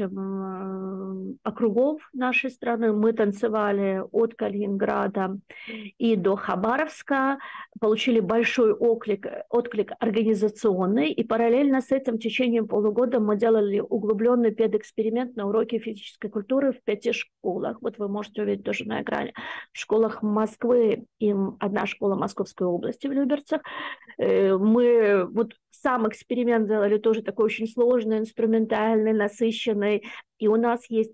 8 округов нашей страны. Мы танцевали от Калининграда и до Хабаровска, получили большой отклик организационный, и параллельно с этим в течение полугода мы делали углубленный педэксперимент на уроке физической культуры в 5 школах. Вот вы можете увидеть тоже на экране. В школах Москвы и 1 школа Московской области в Люберцах. Мы вот сам эксперимент делали тоже такой очень сложный, инструментальный, насыщенный, и у нас есть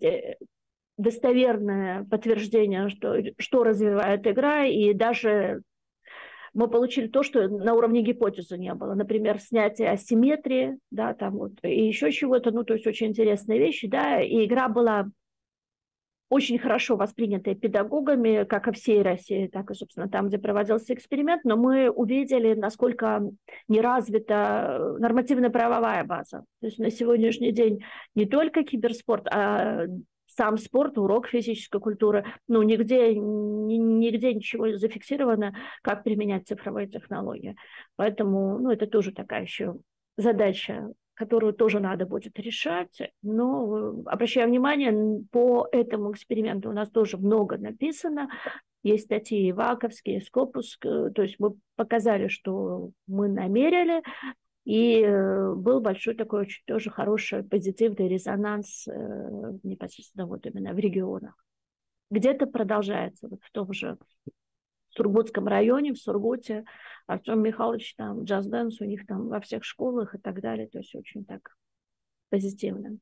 достоверное подтверждение, что развивает игра, и даже мы получили то, что на уровне гипотезы не было. Например, снятие асимметрии, да, там вот, и еще чего-то, то есть очень интересные вещи, да, и игра была очень хорошо воспринятые педагогами, как и всей России, так и, собственно, там, где проводился эксперимент, но мы увидели, насколько не развита нормативно-правовая база. То есть на сегодняшний день не только киберспорт, а сам спорт, урок физической культуры, ну, нигде ничего зафиксировано, как применять цифровые технологии. Поэтому, ну, это тоже такая еще задача, которую тоже надо будет решать. Но, обращаю внимание, по этому эксперименту у нас тоже много написано. Есть статьи Иваковские, Скопус, то есть мы показали, что мы намерили, и был большой такой очень тоже хороший позитивный резонанс непосредственно вот именно в регионах. Где-то продолжается, вот в том же Сургутском районе, в Сургуте, Артем Михайлович там, джаз-дэнс у них там во всех школах и так далее, то есть очень так позитивно.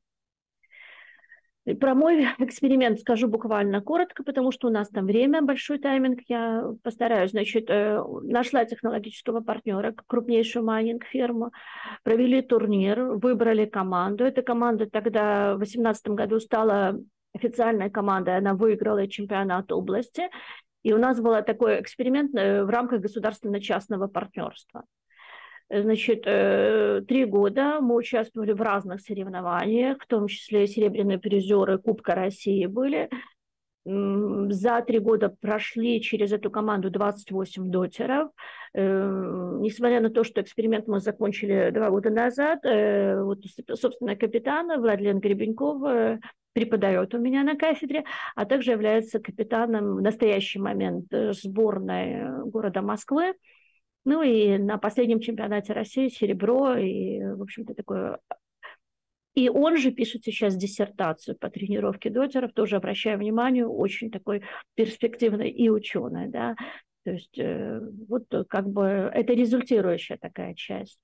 И про мой эксперимент скажу буквально коротко, потому что у нас там время, большой тайминг, я постараюсь. Значит, нашла технологического партнера, крупнейшую майнинг-фирму, провели турнир, выбрали команду. Эта команда тогда в 2018 году стала официальной командой, она выиграла чемпионат области. И у нас был такой эксперимент в рамках государственно-частного партнерства. Значит, 3 года мы участвовали в разных соревнованиях, в том числе серебряные призеры Кубка России были. За 3 года прошли через эту команду 28 дотеров. Несмотря на то, что эксперимент мы закончили 2 года назад, вот, собственно, капитан Владлен Гребеньков преподает у меня на кафедре, а также является капитаном в настоящий момент сборной города Москвы. Ну и на последнем чемпионате России серебро, и, в общем-то, такое... И он же пишет сейчас диссертацию по тренировке дотеров, тоже обращаю внимание, очень такой перспективный и ученый, да. То есть вот как бы это результирующая такая часть.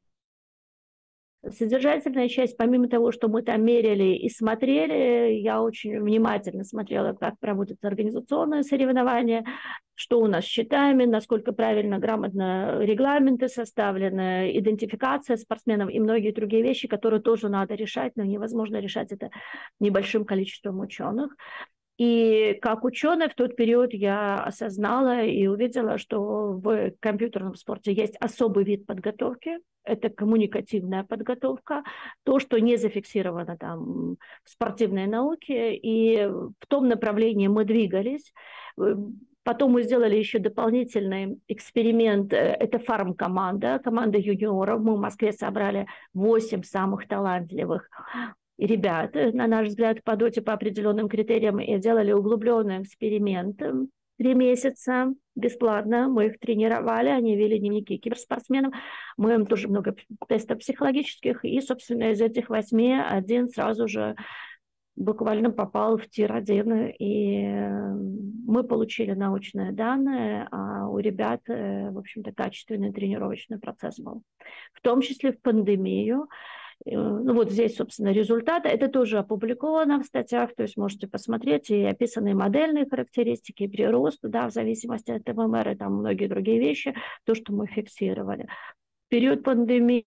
Содержательная часть, помимо того, что мы там мерили и смотрели, я очень внимательно смотрела, как проводятся организационные соревнования, что у нас с счетами, насколько правильно, грамотно регламенты составлены, идентификация спортсменов и многие другие вещи, которые тоже надо решать, но невозможно решать это небольшим количеством ученых. И как ученый в тот период я осознала и увидела, что в компьютерном спорте есть особый вид подготовки, это коммуникативная подготовка, то, что не зафиксировано там в спортивной науке, и в том направлении мы двигались. Потом мы сделали еще дополнительный эксперимент, это фарм-команда, команда юниоров, мы в Москве собрали 8 самых талантливых ребят, на наш взгляд, по доте по определенным критериям, и делали углубленный эксперимент 3 месяца бесплатно. Мы их тренировали, они вели дневники киберспортсменов. Мы им тоже много тестов психологических, и, собственно, из этих 8 один сразу же буквально попал в тир-1, и мы получили научные данные, а у ребят, в общем-то, качественный тренировочный процесс был. В том числе в пандемию. Ну вот здесь, собственно, результаты. Это тоже опубликовано в статьях, то есть можете посмотреть, и описаны модельные характеристики, и прирост, да, в зависимости от ММР, и там многие другие вещи, то, что мы фиксировали. В период пандемии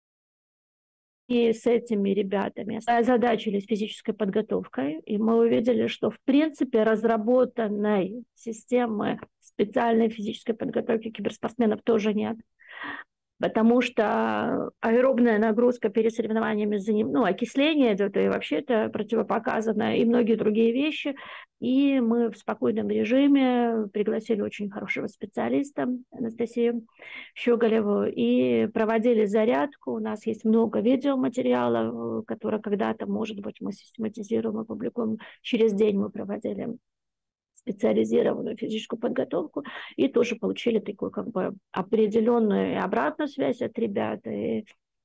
и с этими ребятами озадачились физической подготовкой, и мы увидели, что, в принципе, разработанной системы специальной физической подготовки киберспортсменов тоже нет. Потому что аэробная нагрузка перед соревнованиями, ну, окисление идет, и вообще это противопоказано, и многие другие вещи. И мы в спокойном режиме пригласили очень хорошего специалиста, Анастасию Щеголеву, и проводили зарядку. У нас есть много видеоматериалов, которые когда-то, может быть, мы систематизируем и публикуем. Через день мы проводили специализированную физическую подготовку, и тоже получили такую как бы определенную обратную связь от ребят, и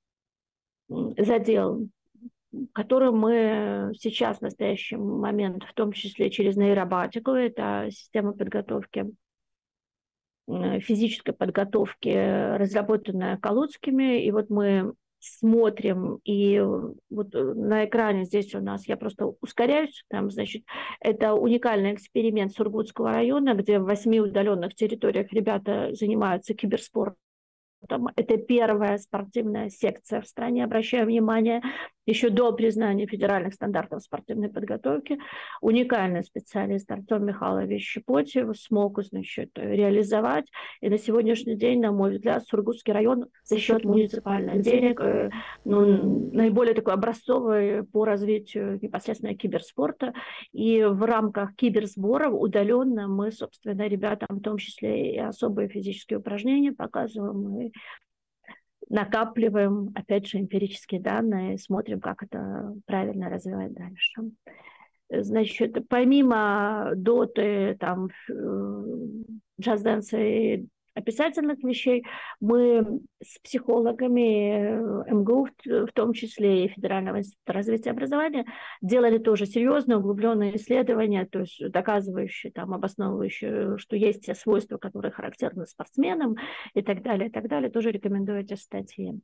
задел, который мы сейчас в настоящий момент, в том числе через нейробатику, это система подготовки, физической подготовки, разработанная Калуцкими, и вот мы смотрим, и вот на экране здесь у нас, я просто ускоряюсь, там, значит, это уникальный эксперимент Сургутского района, где в 8 удаленных территориях ребята занимаются киберспортом. Это первая спортивная секция в стране, обращаю внимание. еще до признания федеральных стандартов спортивной подготовки, уникальный специалист Артем Михайлович Щепотьев смог, значит, реализовать. И на сегодняшний день, на мой взгляд, Сургутский район за счет муниципальных денег наиболее такой образцовый по развитию непосредственно киберспорта. И в рамках киберсборов удаленно мы, собственно, ребятам в том числе и особые физические упражнения показываем, и накапливаем, опять же, эмпирические данные, смотрим, как это правильно развивать дальше. Значит, помимо доты, там, джаз-дэнса и описательных вещей, мы с психологами МГУ, в том числе и Федерального института развития образования, делали тоже серьезные углубленные исследования, то есть доказывающие, там, обосновывающие, что есть те свойства, которые характерны спортсменам и так далее, тоже рекомендую эти статьи.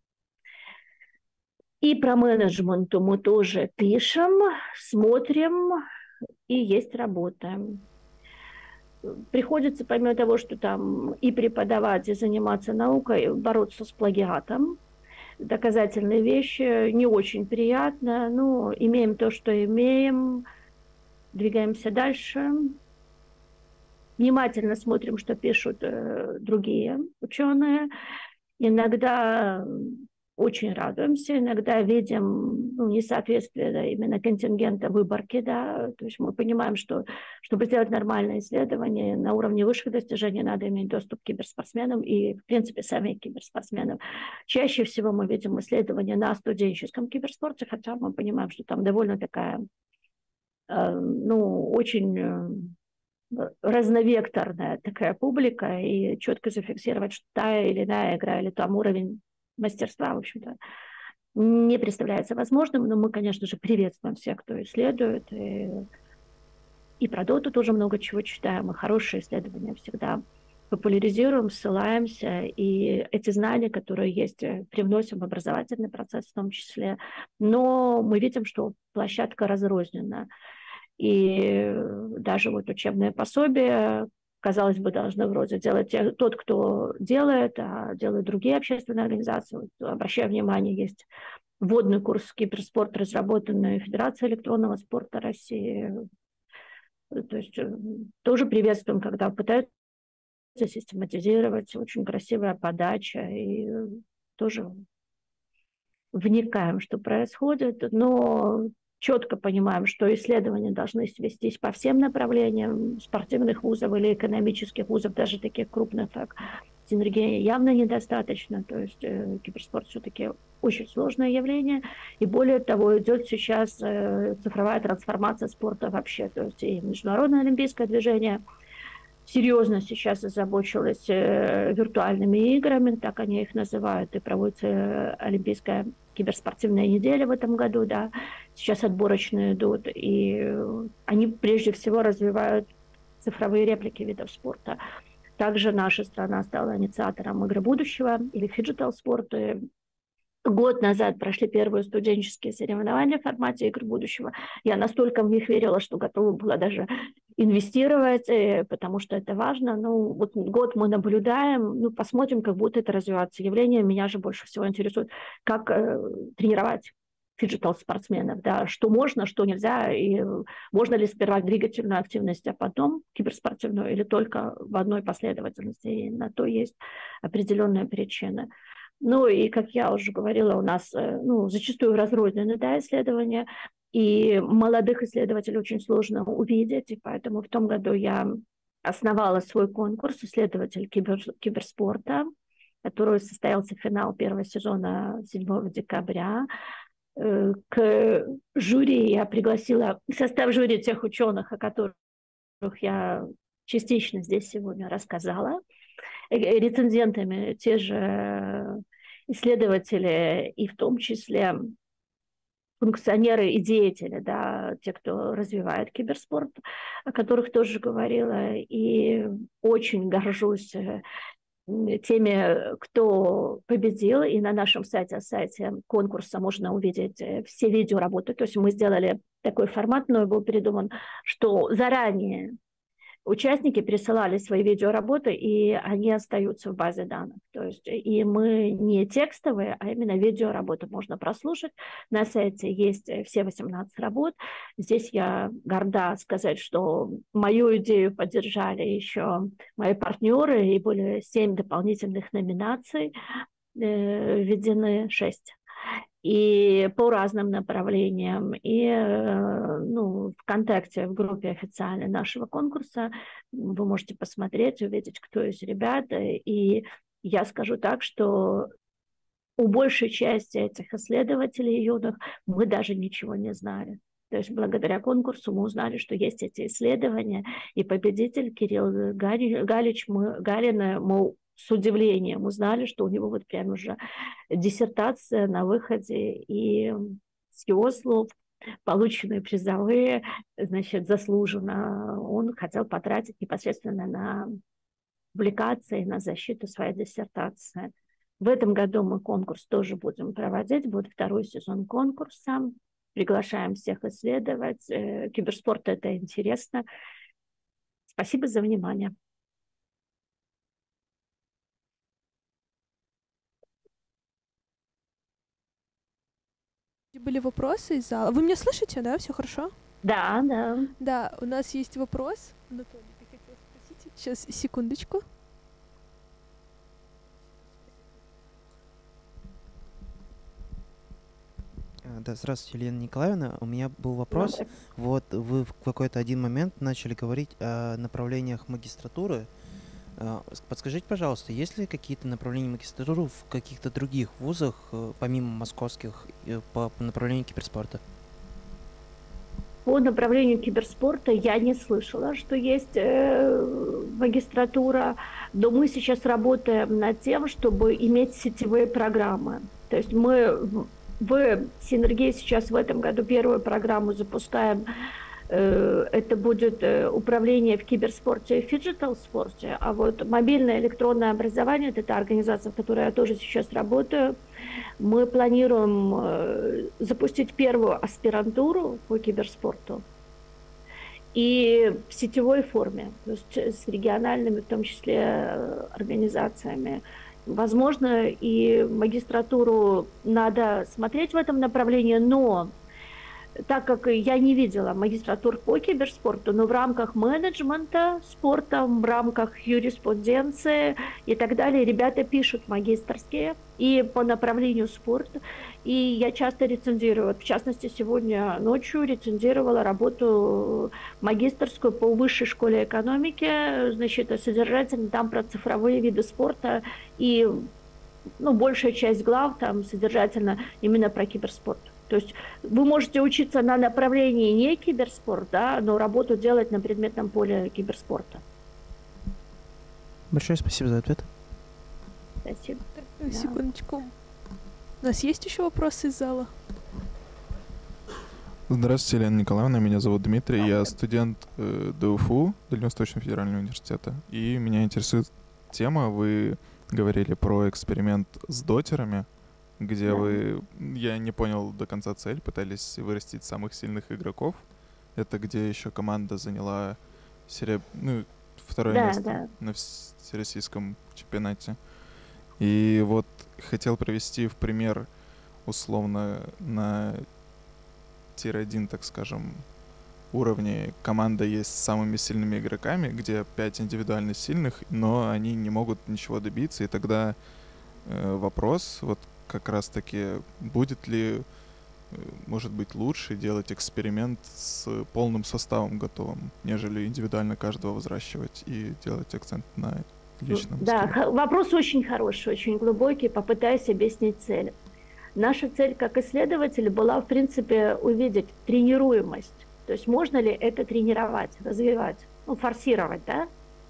И про менеджмент мы тоже пишем, смотрим, и есть работа. Приходится, помимо того, что там и преподавать, и заниматься наукой, бороться с плагиатом. Доказательные вещи не очень приятно, но имеем то, что имеем, двигаемся дальше. Внимательно смотрим, что пишут другие ученые. Иногда очень радуемся, иногда видим несоответствие, да, именно контингента выборки, да, то есть мы понимаем, что чтобы сделать нормальное исследование на уровне высших достижений, надо иметь доступ к киберспортсменам и, в принципе, самим киберспортсменам. Чаще всего мы видим исследования на студенческом киберспорте, хотя мы понимаем, что там довольно такая, очень разновекторная такая публика, и четко зафиксировать, что та или иная игра или там уровень мастерства, в общем-то, не представляется возможным, но мы, конечно же, приветствуем всех, кто исследует, и про доту тоже много чего читаем, и хорошие исследования всегда популяризируем, ссылаемся, и эти знания, которые есть, привносим в образовательный процесс в том числе, но мы видим, что площадка разрознена, и даже вот учебное пособие, казалось бы, должны вроде делать тот, кто делает, а делают другие общественные организации. Вот, обращаю внимание, есть вводный курс киберспорт, разработанный Федерацией электронного спорта России. То есть тоже приветствуем, когда пытаются систематизировать, очень красивая подача, и тоже вникаем, что происходит, но четко понимаем, что исследования должны вестись по всем направлениям спортивных вузов или экономических вузов, даже таких крупных, как синергия, явно недостаточно. То есть киберспорт все-таки очень сложное явление. И более того, идет сейчас цифровая трансформация спорта вообще. То есть и Международное олимпийское движение серьезно сейчас озабочилось виртуальными играми, так они их называют, и проводится Олимпийская киберспортивная неделя в этом году, да, сейчас отборочные идут, и они прежде всего развивают цифровые реплики видов спорта. Также наша страна стала инициатором игры будущего, или фиджитал спорта. Год назад прошли первые студенческие соревнования в формате игр будущего. Я настолько в них верила, что готова была даже инвестировать, потому что это важно. Ну, вот год мы наблюдаем, посмотрим, как будет это развиваться. Явление меня же больше всего интересует, как тренировать фиджитал-спортсменов, да, что можно, что нельзя, и можно ли сперва двигательную активность, а потом киберспортивную, или только в одной последовательности. И на то есть определенная причина. Ну и, как я уже говорила, у нас зачастую разрознены, да, исследования, и молодых исследователей очень сложно увидеть, и поэтому в том году я основала свой конкурс «Исследователь киберспорта», который состоялся финал первого сезона 7 декабря. К жюри я пригласила состав жюри тех ученых, о которых я частично здесь сегодня рассказала. Рецензентами те же исследователи, и в том числе функционеры и деятели, да, те, кто развивает киберспорт, о которых тоже говорила, и очень горжусь теми, кто победил, и на нашем сайте конкурса можно увидеть все видеоработы, то есть мы сделали такой формат, но был придуман, что заранее участники присылали свои видеоработы, и они остаются в базе данных. То есть и мы не текстовые, а именно видеоработы можно прослушать. На сайте есть все 18 работ. Здесь я горда сказать, что мою идею поддержали еще мои партнеры, и более 7 дополнительных номинаций введены, 6. И по разным направлениям. И ну, ВКонтакте, в группе официальной нашего конкурса, вы можете посмотреть, увидеть, кто из ребят. И я скажу так, что у большей части этих исследователей юных мы даже ничего не знали. То есть благодаря конкурсу мы узнали, что есть эти исследования, и победитель Кирилл Галин, мы с удивлением узнали, что у него вот прям уже диссертация на выходе, и с его слов полученные призовые, значит, заслуженно он хотел потратить непосредственно на публикации, на защиту своей диссертации. В этом году мы конкурс тоже будем проводить, будет 2-й сезон конкурса. Приглашаем всех исследовать. Киберспорт – это интересно. Спасибо за внимание. Были вопросы из зала. Вы меня слышите, да? Все хорошо? Да, да. Да, у нас есть вопрос. Анатолий, ты хотел спросить? Сейчас, секундочку. Да, здравствуйте, Елена Николаевна. У меня был вопрос. Вот вы в какой-то один момент начали говорить о направлениях магистратуры. Подскажите, пожалуйста, есть ли какие-то направления магистратуры в каких-то других вузах, помимо московских, по направлению киберспорта? По направлению киберспорта я не слышала, что есть магистратура, но мы сейчас работаем над тем, чтобы иметь сетевые программы. То есть мы в Синергии сейчас в этом году первую программу запускаем. Это будет управление в киберспорте и фиджитал-спорте, а вот мобильное электронное образование – это та организация, в которой я тоже сейчас работаю. Мы планируем запустить первую аспирантуру по киберспорту и в сетевой форме, то есть с региональными, в том числе, организациями. Возможно, и магистратуру надо смотреть в этом направлении, но так как я не видела магистратур по киберспорту, но в рамках менеджмента спорта, в рамках юриспруденции и так далее, ребята пишут магистерские и по направлению спорта. И я часто рецензирую. В частности, сегодня ночью рецензировала работу магистерскую по высшей школе экономики, значит, содержательно там про цифровые виды спорта, и большая часть глав там содержательно именно про киберспорт. То есть вы можете учиться на направлении не киберспорт, да, но работу делать на предметном поле киберспорта. Большое спасибо за ответ. Спасибо. Секундочку. У нас есть еще вопросы из зала? Здравствуйте, Елена Николаевна, меня зовут Дмитрий, я студент ДУФУ, Дальневосточного федерального университета, и меня интересует тема, вы говорили про эксперимент с дотерами, где вы, я не понял до конца цель, пытались вырастить самых сильных игроков. Это где еще команда заняла второе место на всероссийском чемпионате. И вот хотел привести в пример условно на тир-1, так скажем, уровне команда есть с самыми сильными игроками, где 5 индивидуально сильных, но они не могут ничего добиться. И тогда вопрос, вот как раз-таки, будет ли, может быть, лучше делать эксперимент с полным составом готовым, нежели индивидуально каждого взращивать и делать акцент на личном Да, стиле? вопрос очень хороший, очень глубокий, попытаюсь объяснить цель. Наша цель как исследователя была, в принципе, увидеть тренируемость. То есть можно ли это тренировать, развивать, форсировать, да?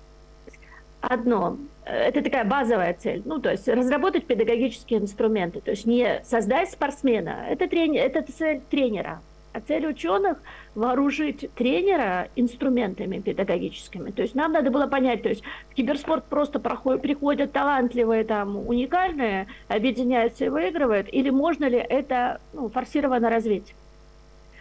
Одно. Это такая базовая цель. То есть разработать педагогические инструменты. То есть не создать спортсмена, это цель тренера. А цель ученых – вооружить тренера инструментами педагогическими. То есть нам надо было понять, то есть в киберспорт просто приходят талантливые, уникальные, объединяются и выигрывают, или можно ли это форсированно развить.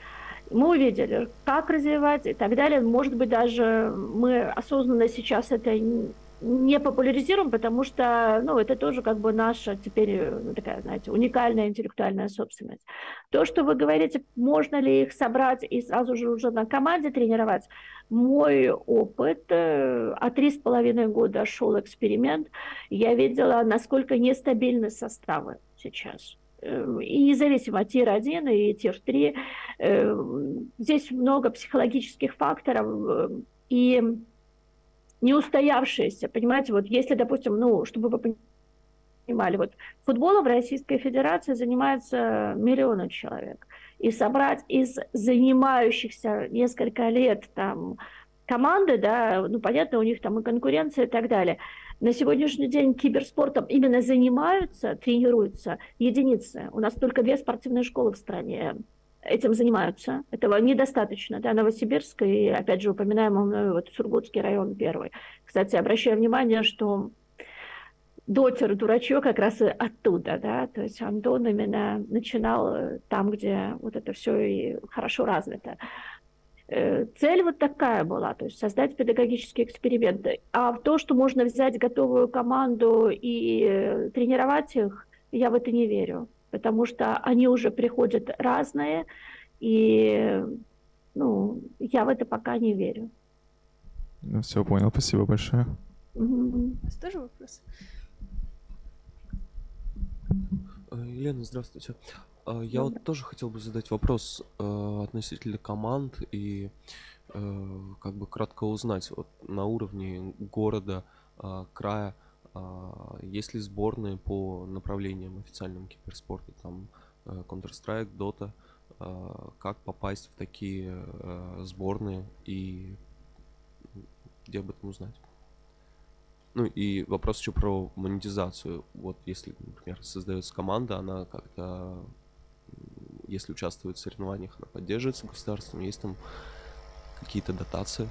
Мы увидели, как развивать и так далее. Может быть, даже мы осознанно сейчас это не популяризируем, потому что, ну, это тоже как бы наша теперь такая, знаете, уникальная интеллектуальная собственность. То, что вы говорите, можно ли их собрать и сразу же уже на команде тренировать, мой опыт, 3,5 года шел эксперимент, я видела, насколько нестабильны составы сейчас. И независимо от тир-1 и тир-3, здесь много психологических факторов и неустоявшиеся, понимаете, вот если, допустим, ну, чтобы вы понимали, вот футболом в Российской Федерации занимается миллионы человек, и собрать из занимающихся несколько лет там команды, да, ну, понятно, у них там и конкуренция и так далее. На сегодняшний день киберспортом именно занимаются, тренируются единицы. У нас только 2 спортивные школы в стране этим занимаются. Этого недостаточно. Да, Новосибирск и, опять же, упоминаемый мной вот Сургутский район первый. Кстати, обращаю внимание, что дотер Дурачок как раз и оттуда, да, то есть Антон именно начинал там, где вот это все и хорошо развито. Цель вот такая была, то есть создать педагогические эксперименты. А в то, что можно взять готовую команду и тренировать их, я в это не верю, потому что они уже приходят разные, и ну, я в это пока не верю. Ну, все, понял, спасибо большое. У вас тоже вопрос? Елена, здравствуйте. Я вот тоже хотел бы задать вопрос относительно команд и как бы кратко узнать вот на уровне города, края, есть ли сборные по направлениям официальным киберспорта, там Counter-Strike, Dota, как попасть в такие сборные и где об этом узнать? Ну и вопрос еще про монетизацию. Вот если, например, создается команда, она как-то, если участвует в соревнованиях, она поддерживается государством, есть там какие-то дотации?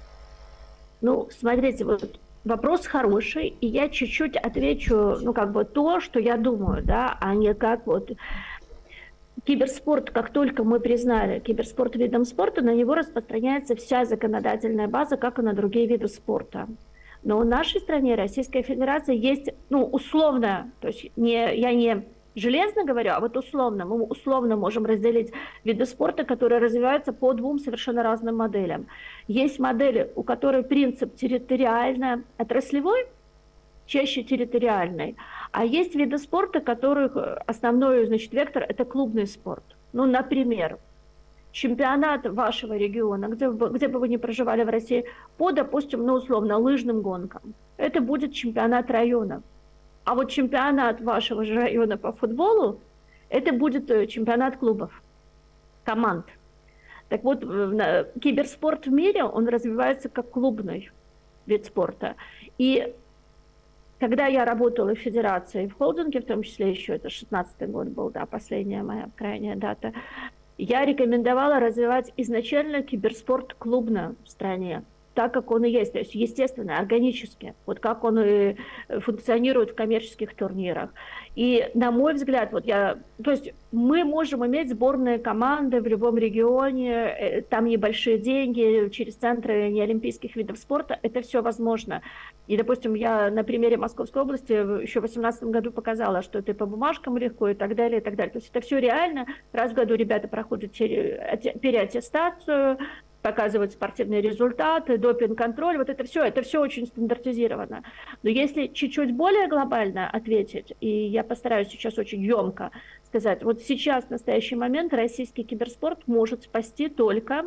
Ну, смотрите, вот вопрос хороший, и я чуть-чуть отвечу, ну, как бы то, что я думаю, да, а не как вот киберспорт, как только мы признали киберспорт видом спорта, на него распространяется вся законодательная база, как и на другие виды спорта. Но в нашей стране, Российской Федерации, есть, ну, условно, то есть я не железно говорю, а вот условно, мы условно можем разделить виды спорта, которые развиваются по 2 совершенно разным моделям. Есть модели, у которой принцип территориально-отраслевой, чаще территориальный, а есть виды спорта, которых основной, значит, вектор – это клубный спорт. Ну, например, чемпионат вашего региона, где бы вы ни проживали в России, по, допустим, ну, условно, лыжным гонкам. Это будет чемпионат района. А вот чемпионат вашего же района по футболу, это будет чемпионат клубов, команд. Так вот, киберспорт в мире, он развивается как клубный вид спорта. И когда я работала в федерации, в холдинге, в том числе еще, это 16-й год был, да, последняя моя крайняя дата, я рекомендовала развивать изначально киберспорт клубно в стране, так как он и есть, то есть естественно, органически, вот как он и функционирует в коммерческих турнирах. И на мой взгляд, вот то есть мы можем иметь сборные команды в любом регионе, там небольшие деньги, через центры неолимпийских видов спорта, это все возможно. И, допустим, я на примере Московской области еще в 2018 году показала, что это и по бумажкам легко, и так далее, и так далее. То есть это все реально. Раз в году ребята проходят переаттестацию, показывать спортивные результаты, допинг-контроль, вот это все очень стандартизировано. Но если чуть-чуть более глобально ответить, и я постараюсь сейчас очень емко сказать, вот сейчас, в настоящий момент, российский киберспорт может спасти только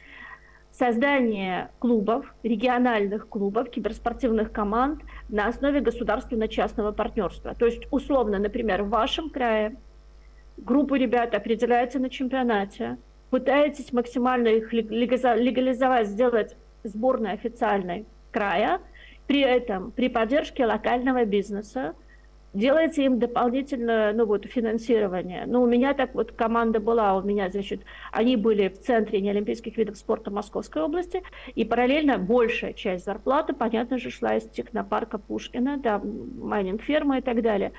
создание клубов, региональных клубов, киберспортивных команд на основе государственно-частного партнерства. То есть, условно, например, в вашем крае группу ребят определяете на чемпионате, пытаетесь максимально их легализовать, сделать сборной официальной края, при этом при поддержке локального бизнеса, делаете им дополнительное финансирование. У меня так вот команда была, значит, они были в центре неолимпийских видов спорта Московской области, и параллельно большая часть зарплаты, понятно же, шла из технопарка Пушкина, да, майнинг-фермы и так далее.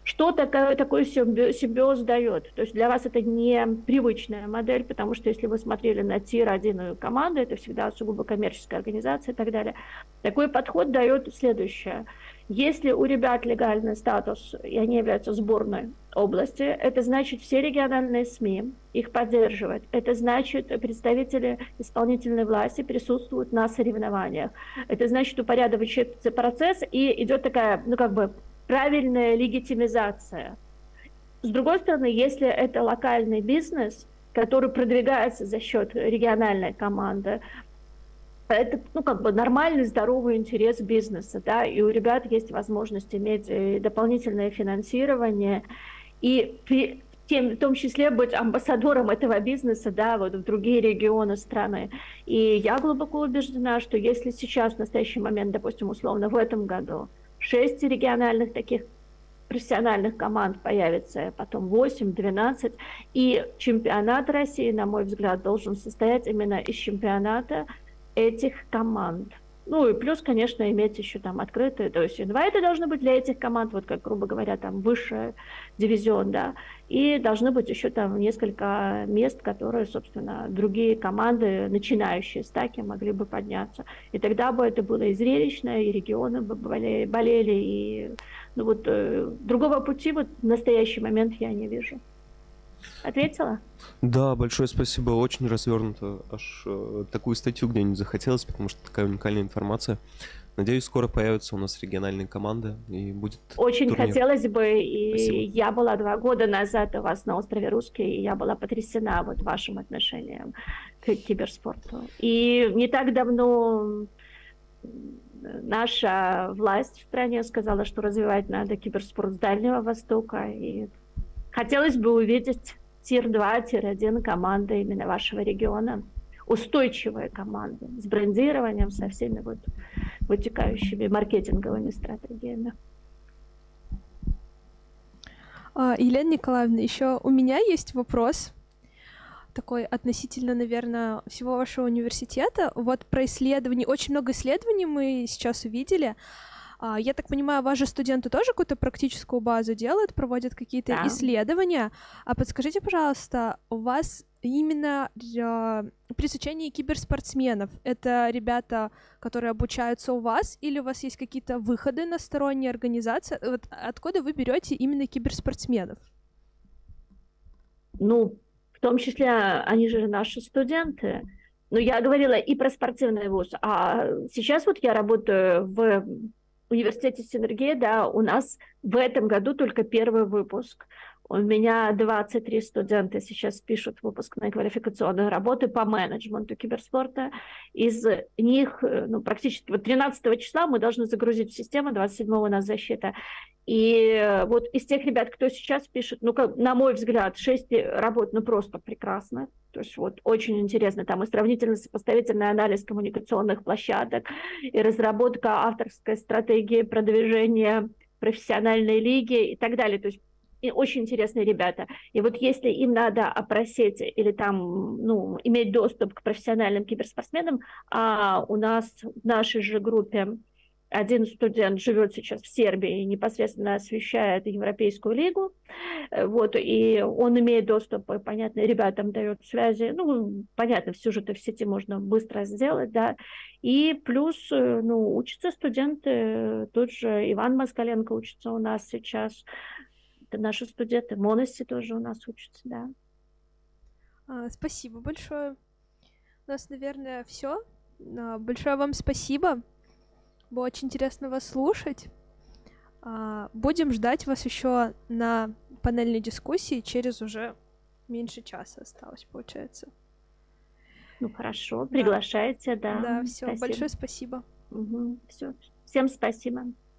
что такой симбиоз дает. То есть для вас это не привычная модель, потому что если вы смотрели на тир-1 команду, это всегда сугубо коммерческая организация и так далее. Такой подход дает следующее. Если у ребят легальный статус, и они являются сборной области, это значит, все региональные СМИ их поддерживают. Это значит, представители исполнительной власти присутствуют на соревнованиях. Это значит, упорядочивается процесс, и идет такая, правильная легитимизация. С другой стороны, если это локальный бизнес, который продвигается за счет региональной команды, это нормальный, здоровый интерес бизнеса, да, и у ребят есть возможность иметь дополнительное финансирование и в том числе быть амбассадором этого бизнеса, да, вот в другие регионы страны. И я глубоко убеждена, что если сейчас, в настоящий момент, допустим, условно, в этом году 6 региональных таких профессиональных команд появится, потом 8, 12, и чемпионат России, на мой взгляд, должен состоять именно из чемпионата этих команд. Ну и плюс, конечно, иметь еще там открытые, то есть инвайты должны быть для этих команд, вот как, грубо говоря, там высший дивизион, да, и должны быть еще там несколько мест, которые, собственно, другие команды, начинающие стаки, могли бы подняться. И тогда бы это было и зрелищно, и регионы бы болели, и другого пути вот в настоящий момент я не вижу. Ответила? Да, большое спасибо, очень развернуто. Аж такую статью где-нибудь захотелось, потому что такая уникальная информация. Надеюсь, скоро появятся у нас региональные команды и будет очень турнир. Хотелось бы, и Спасибо. Я была 2 года назад у вас на острове Русский, и я была потрясена вот вашим отношением к киберспорту. И не так давно наша власть в стране сказала, что развивать надо киберспорт с Дальнего Востока, и хотелось бы увидеть тир-2, тир-1 команды именно вашего региона, устойчивые команды с брендированием, со всеми вот вытекающими маркетинговыми стратегиями. Елена Николаевна, еще у меня есть вопрос такой относительно, наверное, всего вашего университета. Вот про исследования. Очень много исследований мы сейчас увидели. Я так понимаю, ваши студенты тоже какую-то практическую базу делают, проводят какие-то исследования. А подскажите, пожалуйста, у вас именно при изучении киберспортсменов это ребята, которые обучаются у вас, или у вас есть какие-то выходы на сторонние организации? Вот откуда вы берете именно киберспортсменов? Ну, в том числе они же наши студенты. Но я говорила и про спортивный вуз. А сейчас вот я работаю в университете Синергия, да, у нас в этом году только 1-й выпуск. У меня 23 студента сейчас пишут выпускные квалификационные работы по менеджменту киберспорта. Из них, практически 13 числа мы должны загрузить в систему, 27-го у нас защита. И вот из тех ребят, кто сейчас пишет, на мой взгляд, 6 работ, просто прекрасно. То есть вот очень интересно, там и сравнительно-сопоставительный анализ коммуникационных площадок, и разработка авторской стратегии продвижения профессиональной лиги и так далее. То есть и очень интересные ребята. И вот если им надо опросить или там, иметь доступ к профессиональным киберспортсменам, а у нас в нашей же группе один студент живет сейчас в Сербии и непосредственно освещает Европейскую лигу, вот, и он имеет доступ, и, понятно, ребятам дает связи, понятно, все же это в сети можно быстро сделать, да, и плюс, учатся студенты, тут же Иван Москаленко учится у нас сейчас, это наши студенты, Моноси тоже у нас учатся, да. Спасибо большое. У нас, наверное, все. Большое вам спасибо. Было очень интересно вас слушать. Будем ждать вас еще на панельной дискуссии через уже меньше часа осталось, получается. Хорошо, приглашайте, да. Да, все, большое спасибо. Все. Всем спасибо.